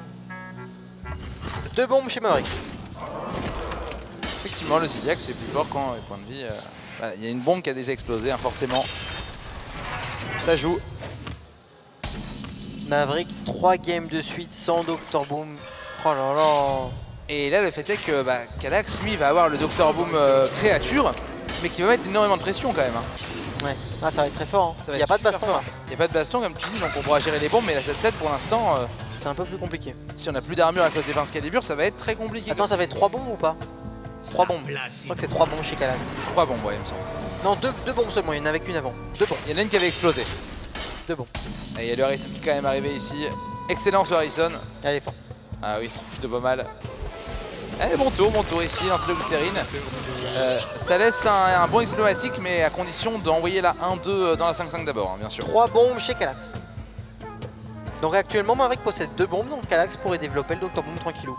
2 bombes chez Maverick. Effectivement, le Ziliax est plus fort quand les points de vie. Il y a une bombe qui a déjà explosé, hein, forcément. Ça joue. Maverick, 3 games de suite sans Dr Boom. Oh là là. Et là, le fait est que Calax, lui, va avoir le Dr Boom créature, mais qui va mettre énormément de pression quand même. Hein. Ouais, ah, ça va être très fort. Hein. Il n'y a pas de baston là. Il n'y a pas de baston, comme tu dis, donc on pourra gérer les bombes, mais la 7-7 pour l'instant, c'est un peu plus compliqué. Si on n'a plus d'armure à cause des Pince Calibur, ça va être très compliqué. Attends, ça va être 3 bombes ou pas? 3 bombes. Je crois que c'est 3 bombes chez Calax. 3 bombes, ouais, il me semble. Non, 2 bombes seulement, il y en avait qu'une avant. 2 bombes. Il y en a une qui avait explosé. 2 bombes. Et il y a le Harrison qui est quand même arrivé ici. Excellent ce Harrison. Elle est forte. Ah oui, c'est plutôt pas mal. Allez, bon tour ici, lancer le glycérine. Ça laisse un bon explomatique, mais à condition d'envoyer la 1-2 dans la 5-5 d'abord, hein, bien sûr. 3 bombes chez Calax. Donc actuellement, Maverick possède 2 bombes, donc Calax pourrait développer le Dr Boom tranquillou.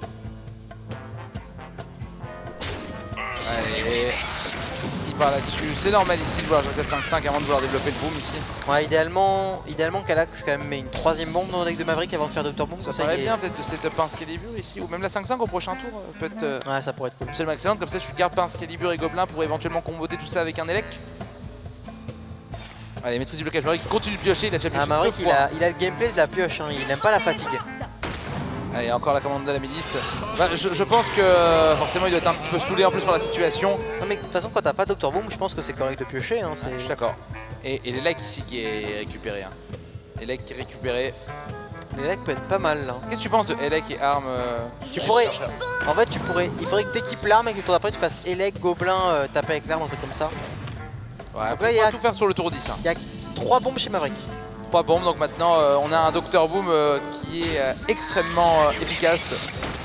Allez, il part là-dessus. C'est normal ici de vouloir jouer cette 5-5 avant de vouloir développer le boom ici. Ouais, idéalement Calax quand même met une 3ème bombe dans le deck de Maverick avant de faire Dr Boom. Ça paraît bien peut-être de setup Pince Calibur ici, ou même la 5-5 au prochain tour. Peut-être. Ouais, ça pourrait être cool. Absolument excellente, comme ça tu gardes Pince Calibur et Gobelin pour éventuellement comboter tout ça avec un Elec. Allez, maîtrise du blocage, Maverick continue de piocher, il a déjà pioché Maverick, 2 fois. il a le gameplay de la pioche, hein. Il n'aime pas la fatigue. Allez, encore la commande de la milice. Je pense que forcément il doit être un petit peu saoulé en plus par la situation. Non mais de toute façon quand t'as pas Dr Boom, je pense que c'est correct de piocher. Hein, je suis d'accord. Et l'Elec ici qui est récupéré. Hein. L'Elec qui est récupéré. L'Elec peut être pas mal là. Qu'est-ce que tu penses de Elec et arme Tu pourrais. En fait il faudrait que t'équipes l'arme et que le tour d'après tu fasses Elec, Gobelin, taper avec l'arme, un truc comme ça. Ouais, donc là il y a tout faire sur le tour 10. Hein. Il y a 3 bombes chez Maverick. 3 bombes, donc maintenant on a un Dr Boom qui est extrêmement efficace.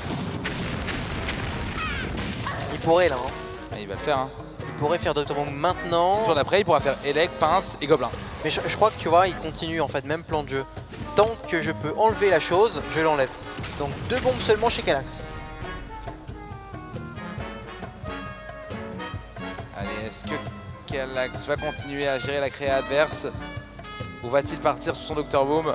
Il pourrait là. Hein. Et il va le faire. Hein. Il pourrait faire Dr Boom maintenant. Le tour d'après il pourra faire Elec, Pince et Gobelin. Mais je crois que tu vois, il continue en fait, même plan de jeu. Tant que je peux enlever la chose, je l'enlève. Donc 2 bombes seulement chez Kallax. Allez, est-ce que Kallax va continuer à gérer la créa adverse ou va-t-il partir sur son Dr Boom?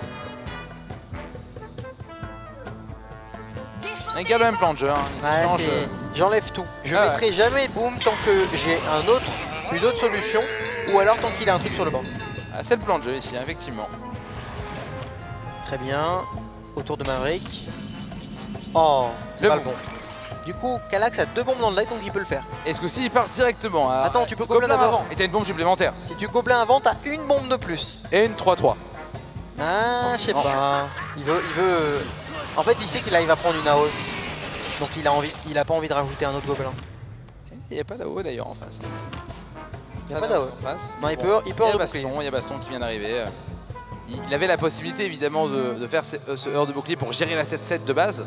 Il garde le même plan de jeu. Hein. Ouais, j'enlève tout. Je mettrai jamais boom tant que j'ai une autre solution ou alors tant qu'il a un truc sur le banc. Ah, c'est le plan de jeu ici, hein, effectivement. Très bien. Autour de Maverick. Oh, c'est pas le bon. Du coup, Kallax a 2 bombes dans le deck, donc il peut le faire. Et ce coup-ci, il part directement. Alors, attends, tu peux gobelin d'abord. Et t'as une bombe supplémentaire. Si tu gobelin avant, t'as une bombe de plus. Et une 3-3. Ah, je sais pas. Il veut. En fait, il sait qu'il va prendre une AOE. Donc il a pas envie de rajouter un autre gobelin. Il n'y a pas d'AOE d'ailleurs en face. Il n'y a pas d'AOE en face. Non, il peut il y a Baston qui vient d'arriver. Il avait la possibilité évidemment de faire ce heure de bouclier pour gérer la 7-7 de base.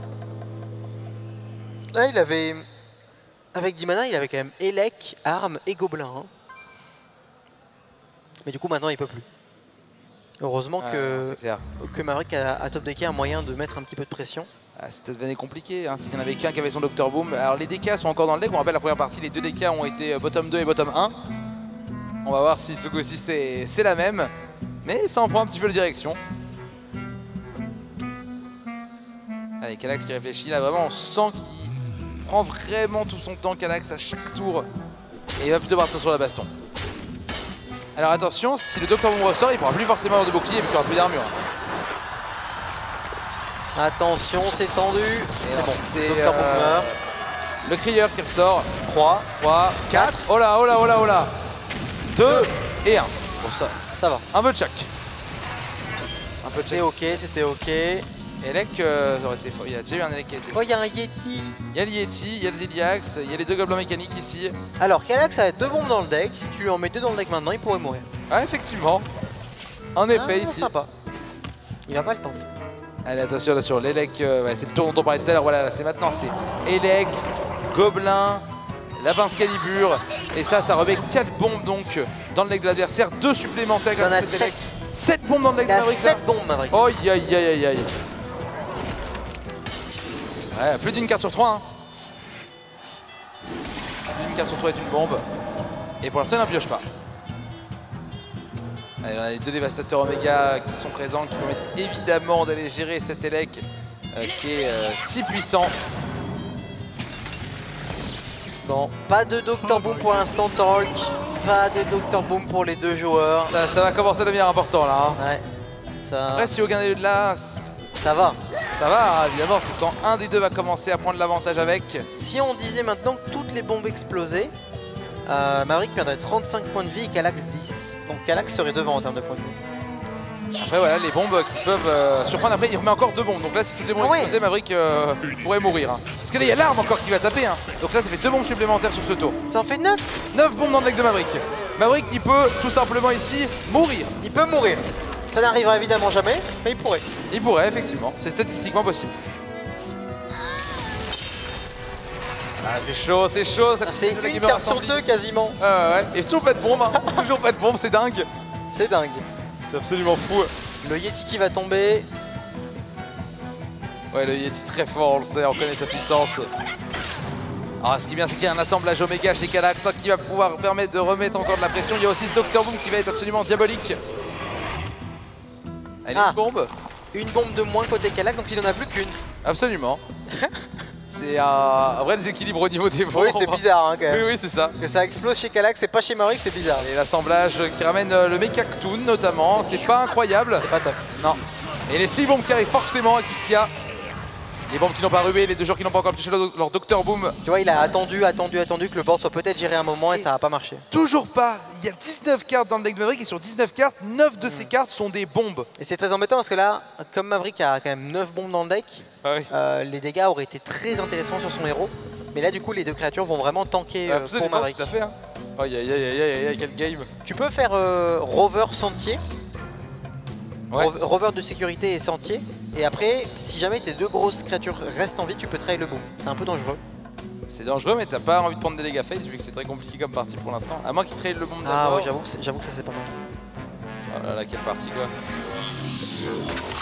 Là, il avait. Avec 10 mana, il avait quand même Elec, Arme et Gobelin. Hein. Mais du coup, maintenant, il peut plus. Heureusement que Maverick a top decké un moyen de mettre un petit peu de pression. Ah, c'était devenu compliqué, hein. S'il n'y en avait qu'un qui avait son Dr Boom. Alors les DK sont encore dans le deck, on rappelle la première partie, les 2 DK ont été bottom 2 et bottom 1. On va voir si ce coup-ci c'est la même. Mais ça en prend un petit peu de direction. Allez, Kallax qui réfléchit, là vraiment on sent qu'il prend vraiment tout son temps, Kallax, à chaque tour. Et il va plutôt partir sur la baston. Alors attention, si le Dr Boom ressort, il ne pourra plus forcément avoir de bouclier et puis il n'y aura plus d'armure. Attention, c'est tendu. C'est bon, c'est Dr Boom meurt. Le crieur qui ressort. 3, 4. Oh là, oh là, oh là, oh là. 2 et 1. Bon, ça va. Un peu de chaque. Un peu de chaque. C'était ok. Elec, ça aurait été faux. Il y a déjà eu un Elec qui a été. Oh, il y a un Yeti. Il y a le Yeti, il y a le Ziliax, il y a les 2 gobelins mécaniques ici. Alors, Kallax a 2 bombes dans le deck. Si tu lui en mets 2 dans le deck maintenant, il pourrait mourir. Ah, effectivement. En effet, ici. Sympa. Il a pas le temps. Allez, attention, attention. L'Elec, c'est le tour dont on parlait tout à l'heure. Voilà, c'est maintenant. C'est Elec, Gobelin, Lapin Excalibur. Et ça remet 4 bombes donc dans le deck de l'adversaire. 2 supplémentaires grâce à cet Elec. 7 bombes dans le deck de Maverick. 7 bombes, Maverick. Oh, aïe, aïe, aïe, aïe. Ouais, plus d'une carte sur 3. Hein. Plus d'une carte sur 3 est une bombe. Et pour l'instant, il n'en pioche pas. Allez, on a les 2 dévastateurs Oméga qui sont présents, qui permettent évidemment d'aller gérer cet Elec qui est si puissant. Bon, pas de Dr Boom pour l'instant, Torque. Pas de Dr Boom pour les 2 joueurs. Ça va commencer à devenir important là. Hein. Ouais. Après, si aucun des deux là, ça va. Ça va, évidemment, c'est quand un des deux va commencer à prendre l'avantage avec. Si on disait maintenant que toutes les bombes explosaient, Maverick perdrait 35 points de vie et Kallax 10. Donc Kallax serait devant en termes de points de vie. Après voilà, les bombes qui peuvent surprendre. Après il remet encore 2 bombes. Donc là si toutes les bombes explosent, Maverick pourrait mourir. Hein. Parce que là il y a l'arme encore qui va taper. Hein. Donc là ça fait 2 bombes supplémentaires sur ce tour. Ça en fait 9. 9 bombes dans le deck de Maverick. Maverick il peut tout simplement ici mourir. Il peut mourir. Ça n'arrivera évidemment jamais, mais il pourrait. Il pourrait effectivement, c'est statistiquement possible. Ah c'est chaud, c'est chaud. C'est une carte sur 2 quasiment. Ouais. Et toujours pas de bombe, hein. Toujours pas de bombe, c'est dingue. C'est dingue. C'est absolument fou. Le Yeti qui va tomber. Ouais, le Yeti très fort, on le sait, on connaît sa puissance. Alors, ce qui est bien, c'est qu'il y a un assemblage Oméga chez Kallax qui va pouvoir permettre de remettre encore de la pression. Il y a aussi ce Dr Boom qui va être absolument diabolique. Allez, une bombe. Une bombe de moins côté Kallax, donc il n'en a plus qu'une. Absolument. C'est un vrai déséquilibre au niveau des bombes. Oui, c'est bizarre hein, quand même. Oui, c'est ça. Que ça explose chez Kallax et pas chez Maverick, c'est bizarre. Et l'assemblage qui ramène le Mechactoon notamment, c'est pas incroyable. C'est pas top. Non. Et les 6 bombes qui arrivent forcément avec tout ce qu'il y a. Les bombes qui n'ont pas rubé, les 2 joueurs qui n'ont pas encore touché leur Dr Boom. Tu vois, il a attendu que le board soit peut-être géré un moment et ça n'a pas marché. Toujours pas. Il y a 19 cartes dans le deck de Maverick et sur 19 cartes, 9 de ces cartes sont des bombes. Et c'est très embêtant parce que là, comme Maverick a quand même 9 bombes dans le deck, les dégâts auraient été très intéressants sur son héros. Mais là, du coup, les 2 créatures vont vraiment tanker pour Maverick. Tout à fait. Hein. Aïe, aïe, aïe, aïe, aïe, quel game. Tu peux faire Rover Sentier. Ouais. Rover de sécurité et Sentier. Et après, si jamais tes 2 grosses créatures restent en vie, tu peux trade le boom. C'est un peu dangereux. C'est dangereux, mais t'as pas envie de prendre des dégâts face vu que c'est très compliqué comme partie pour l'instant. À moins qu'il trade le bomb d'abord. Ah ouais, j'avoue que ça c'est pas mal. Oh là là, quelle partie quoi.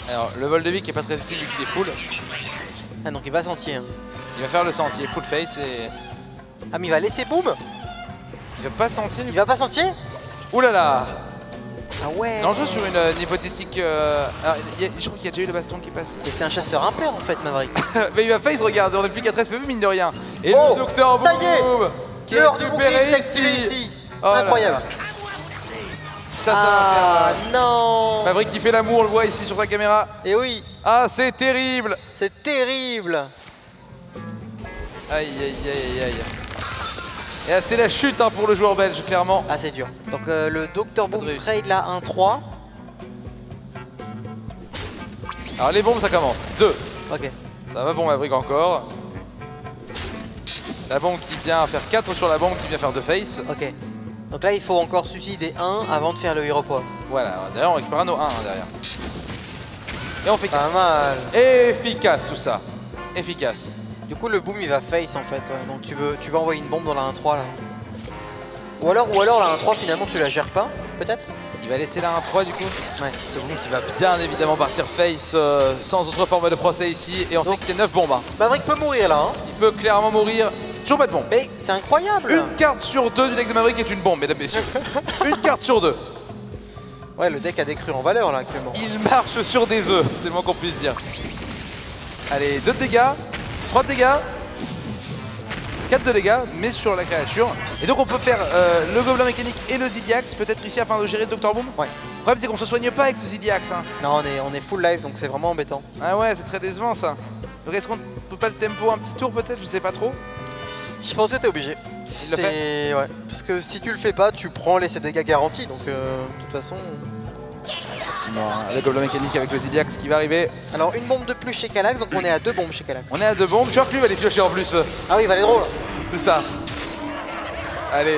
Alors le vol de vie qui est pas très utile vu qu'il est full. Ah donc il va sentier. Hein. Il va faire le sentier, full face et... Ah mais il va laisser boom. Il va pas sentier lui. Il va pas sentier. Ouh là là. Ah ouais. C'est dangereux sur une hypothétique... Alors, je crois qu'il y a déjà eu le baston qui est passé. Et c'est un chasseur impair en fait Maverick. Mais il va face, regarde, on est plus qu'à 13 PV mine de rien. Et Oh, le docteur ça y est. Boom qui est L'heure du bouclier récupéré est activé ici. Oh là Incroyable. là. Ça va Ah faire... non. Maverick qui fait l'amour, on le voit ici sur sa caméra. Et oui, Ah, c'est terrible. c'est terrible. Aïe, aïe, aïe, aïe. Et là, c'est la chute hein, pour le joueur belge, clairement. Ah c'est dur. Donc le Dr Boom Pas de réussite. trade là 1-3. Alors les bombes, ça commence. 2. Ok. Ça va pour Maverick encore. La bombe qui vient faire 4 sur la bombe qui vient faire 2 face. Ok. Donc là il faut encore suicider 1 avant de faire le hero poids. Voilà, derrière on récupère un nos 1 derrière. Et on fait 4. Pas mal. Efficace tout ça. Efficace. Du coup le boom il va face en fait. Ouais. Donc tu veux envoyer une bombe dans la 1-3 là. Ou alors la 1-3 finalement tu la gères pas peut-être. Il va laisser la 1-3 du coup. Ouais. Ce bombe qui va bien évidemment partir face sans autre forme de procès ici. Et on sait qu'il y a 9 bombes. Hein. Maverick peut mourir là. Hein. Il peut clairement mourir. Toujours pas de bombe. Mais c'est incroyable. Une carte sur 2 du deck de Maverick est une bombe, mesdames et messieurs. Une carte sur 2. Ouais le deck a décru en valeur là actuellement. Il marche sur des œufs, c'est le moins qu'on puisse dire. Allez, 2 de dégâts, 3 de dégâts, 4 de dégâts, mais sur la créature. Et donc on peut faire le gobelin mécanique et le Ziliax, peut-être ici afin de gérer ce Dr Boom. Ouais. Le problème c'est qu'on se soigne pas avec ce Ziliax. Hein. Non on est full live donc c'est vraiment embêtant. Ah ouais, c'est très décevant ça. Donc est-ce qu'on peut pas le tempo un petit tour peut-être, je sais pas trop. Je pense que t'es obligé. Il le fait. Ouais. Parce que si tu le fais pas tu prends les dégâts garantis donc de toute façon... Effectivement, le gobelin mécanique avec le Ziliax qui va arriver. Alors une bombe de plus chez Kallax donc on est à 2 bombes chez Kallax. On est à 2 bombes, tu vois que lui va les piocher en plus. Ah oui il va aller drôle. C'est ça. Allez.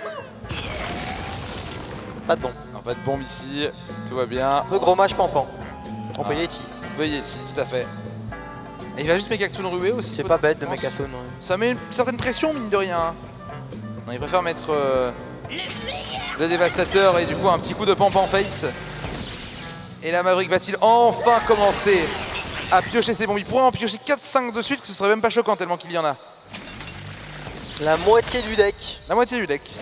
Pas de bombe. Pas de bombe ici, tout va bien. Le gros match pampan. On peut Ah. Yeti. Yeti, tout à fait. Et il va juste Megactoon rué aussi. C'est pas bête de potentiellement. Megaphone. Ouais. Ça met une certaine pression, mine de rien. Hein. Non, il préfère mettre le dévastateur et du coup un petit coup de pampan face. Et là, Maverick va-t-il enfin commencer à piocher ses bombes? Il pourrait en piocher 4-5 de suite, ce serait même pas choquant tellement qu'il y en a. La moitié du deck. La moitié du deck.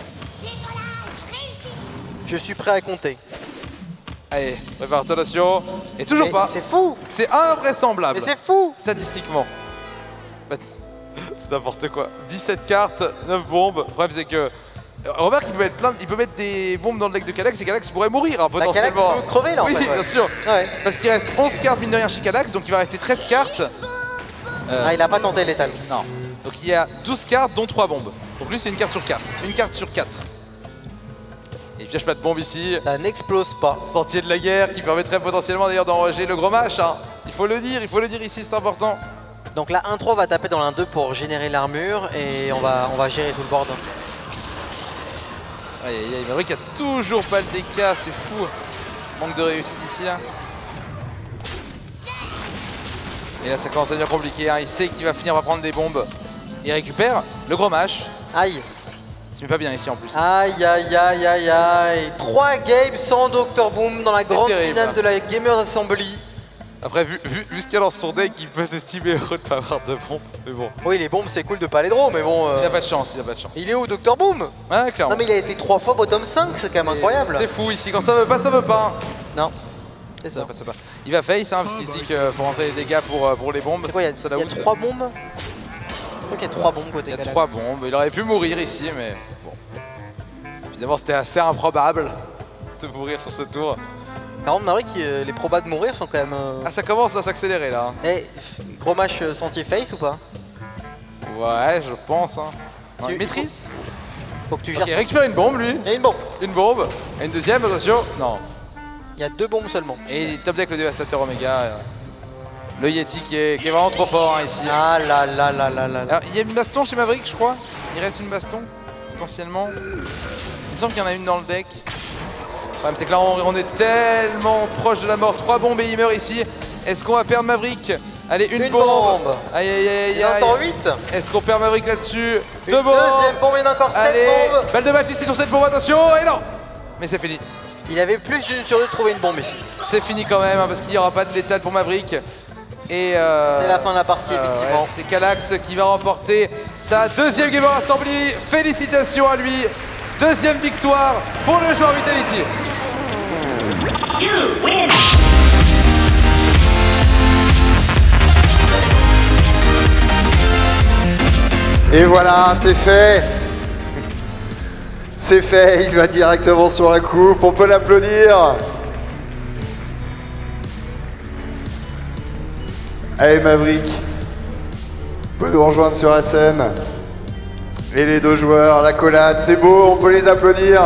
Je suis prêt à compter. Allez, prépare-toi, attention. Et toujours Mais pas. c'est fou. C'est invraisemblable. Mais c'est fou. Statistiquement. C'est n'importe quoi. 17 cartes, 9 bombes. Le problème c'est que... Remarque qu'il peut mettre des bombes dans le deck de Kallax et Kallax pourrait mourir hein, La Kallax potentiellement. peut crever là en Oui, fait. Ouais. bien sûr. Ouais. Parce qu'il reste 11 cartes mine de rien chez Kallax, donc il va rester 13 cartes. Ah il a pas tenté létal. Non. Donc il y a 12 cartes dont 3 bombes. Donc lui c'est une carte sur 4. Une carte sur 4. Et il pioche pas de bombe ici. Ça n'explose pas. Sentier de la guerre qui permettrait potentiellement d'ailleurs d'enrager le gros match. Hein. Il faut le dire ici, c'est important. Donc la 1-3 va taper dans la 1-2 pour générer l'armure et on va gérer tout le board. Aïe aïe aïe, Maverick a toujours pas le DK, c'est fou. Manque de réussite ici. Hein. Et là ça commence à devenir compliqué, hein. Il sait qu'il va finir par prendre des bombes. Il récupère le gros match. Aïe. Il se met pas bien ici en plus. Aïe aïe aïe aïe aïe. 3 games sans Dr Boom dans la grande terrible. finale de la Gamers Assembly. Après vu ce qu'il y a dans son deck, il peut s'estimer heureux de pas avoir de bombes. Mais bon, Oui les bombes c'est cool de pas les draw mais bon... il a pas de chance, il a pas de chance. Il est où Dr Boom? Ouais, clairement. Non mais il a été 3 fois bottom 5, c'est quand même incroyable. C'est fou ici, quand ça veut pas, ça veut pas. Non. C'est Ça ça. passe pas. Il va face hein, parce qu'il se dit qu'il faut rentrer les dégâts pour les bombes. C'est quoi, il y Ça a la hoot. 3 bombes? Je crois qu'il y a 3 bombes côté Il y a Kallax. 3 bombes, il aurait pu mourir ici, mais bon. Évidemment, c'était assez improbable de mourir sur ce tour. Par contre, Maverick, les probas de mourir sont quand même... Ah, ça commence à s'accélérer là. Eh, gros match sentier face ou pas? Ouais, je pense. Hein. Non, Tu- il maîtrise. Faut que tu gères Ok, il ça. récupère une bombe lui. Il y a une bombe. Une bombe. Et une deuxième, attention. Non. Il y a 2 bombes seulement. Et top deck le dévastateur Oméga. Le Yeti qui est vraiment trop fort hein, ici. Ah là là là là là là. Alors, il y a une baston chez Maverick, je crois. Il reste une baston, potentiellement. Il me semble qu'il y en a une dans le deck. Le problème, c'est que là, on est tellement proche de la mort. 3 bombes et il meurt ici. Est-ce qu'on va perdre Maverick? Allez, une Une bombe. bombe. Aïe, aïe, aïe, Il en aïe. entend 8. Est-ce qu'on perd Maverick là-dessus? Une 2 bombes. deuxième bombe, il y en a encore 7 Allez, bombes. balle de match ici sur cette bombe, attention. Et non. Mais c'est fini. Il avait plus d'une sur deux de trouver une bombe ici. C'est fini quand même, hein, parce qu'il n'y aura pas de létal pour Maverick. Et c'est la fin de la partie, effectivement. Ouais, c'est Calax qui va remporter sa deuxième Gamer Assembly. Félicitations à lui. Deuxième victoire pour le joueur Vitality. Et voilà, c'est fait. C'est fait, il va directement sur la coupe, on peut l'applaudir. Allez Maverick, peut nous rejoindre sur la scène. Et les deux joueurs, l'accolade, c'est beau, on peut les applaudir.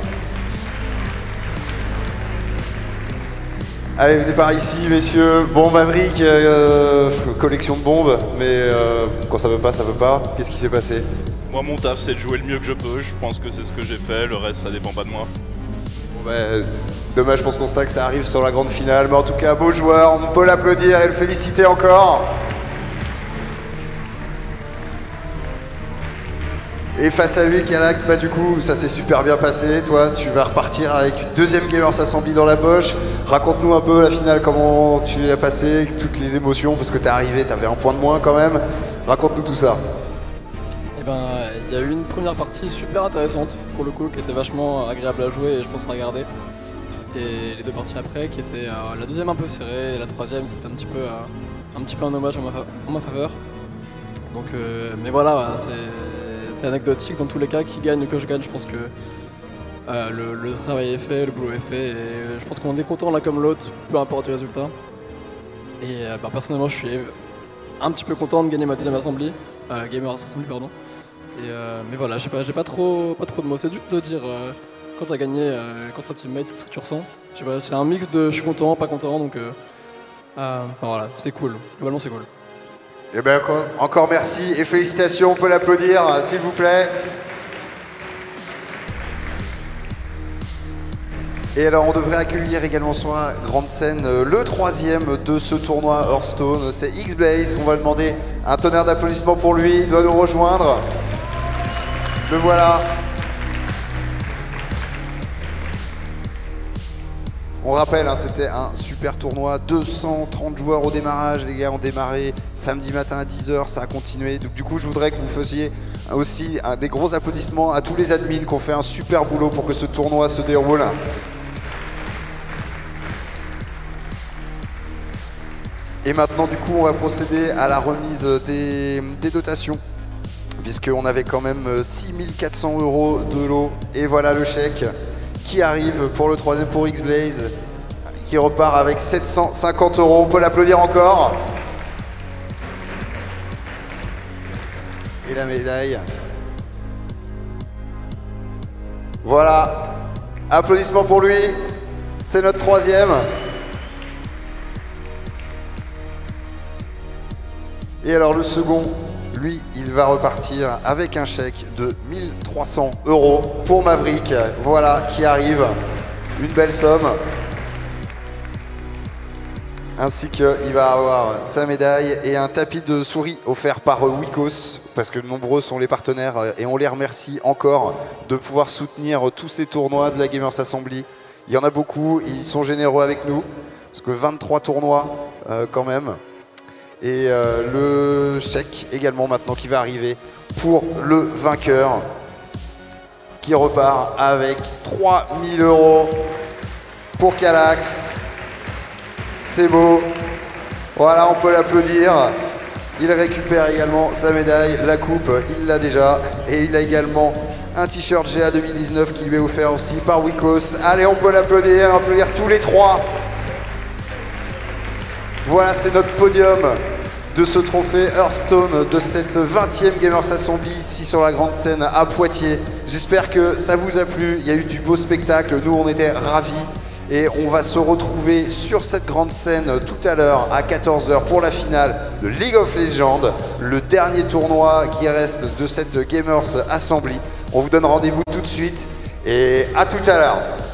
Allez, venez par ici, messieurs. Bon, Maverick, collection de bombes, mais quand ça veut pas, ça veut pas. Qu'est-ce qui s'est passé? Moi, mon taf, c'est de jouer le mieux que je peux. Je pense que c'est ce que j'ai fait. Le reste, ça dépend pas de moi. Bon, dommage pour ce constat que ça arrive sur la grande finale. Mais en tout cas, beau joueur, on peut l'applaudir et le féliciter encore. Et face à lui, Calax, bah du coup, ça s'est super bien passé. Toi, tu vas repartir avec une deuxième Gamers Assembly dans la poche. Raconte-nous un peu la finale, comment tu l'as passé, toutes les émotions, parce que t'es arrivé, t'avais un point de moins quand même. Raconte-nous tout ça. Eh ben, il y a eu une première partie super intéressante pour le coup, qui était vachement agréable à jouer et je pense à regarder. Et les deux parties après, qui étaient la deuxième un peu serrée et la troisième, c'était un petit peu un hommage en ma faveur. Donc, mais voilà, c'est anecdotique dans tous les cas, qui gagne ou que je gagne, je pense que le travail est fait, le boulot est fait, et je pense qu'on est content l'un comme l'autre, peu importe le résultat. Et personnellement, je suis un petit peu content de gagner ma deuxième assembly, Gamers Assembly, pardon. Et, mais voilà, j'ai pas trop de mots, c'est dur de dire quand t'as gagné contre un teammate, ce que tu ressens. Je sais pas, c'est un mix de je suis content, pas content, donc voilà, c'est cool, globalement c'est cool. Eh bien, encore merci et félicitations, on peut l'applaudir, s'il vous plaît. Et alors, on devrait accueillir également sur la grande scène le troisième de ce tournoi Hearthstone, c'est X-Blaze. On va demander un tonnerre d'applaudissements pour lui, il doit nous rejoindre. Le voilà. On rappelle, hein, c'était un super tournoi, 230 joueurs au démarrage, les gars ont démarré samedi matin à 10h, ça a continué. Donc, du coup, je voudrais que vous fassiez aussi des gros applaudissements à tous les admins qui ont fait un super boulot pour que ce tournoi se déroule. Et maintenant, du coup, on va procéder à la remise des dotations, puisqu'on avait quand même 6400 € de lot. Et voilà le chèque qui arrive pour le troisième pour X-Blaze, qui repart avec 750 €. On peut l'applaudir encore. Et la médaille. Voilà. Applaudissements pour lui. C'est notre troisième. Et alors le second, lui, il va repartir avec un chèque de 1300 € pour Maverick. Voilà, qui arrive. Une belle somme. Ainsi qu'il va avoir sa médaille et un tapis de souris offert par Wikos, parce que nombreux sont les partenaires et on les remercie encore de pouvoir soutenir tous ces tournois de la Gamers Assembly. Il y en a beaucoup, ils sont généreux avec nous, parce que 23 tournois quand même. Et le chèque également maintenant qui va arriver pour le vainqueur, qui repart avec 3000 € pour Calax. C'est beau. Voilà, on peut l'applaudir. Il récupère également sa médaille, la coupe, il l'a déjà. Et il a également un t-shirt GA 2019 qui lui est offert aussi par Wikos. Allez, on peut l'applaudir, applaudir tous les trois. Voilà, c'est notre podium de ce trophée Hearthstone, de cette 20e Gamers Assembly ici sur la grande scène à Poitiers. J'espère que ça vous a plu, il y a eu du beau spectacle, nous on était ravis. Et on va se retrouver sur cette grande scène tout à l'heure à 14 h pour la finale de League of Legends, le dernier tournoi qui reste de cette Gamers Assembly. On vous donne rendez-vous tout de suite et à tout à l'heure.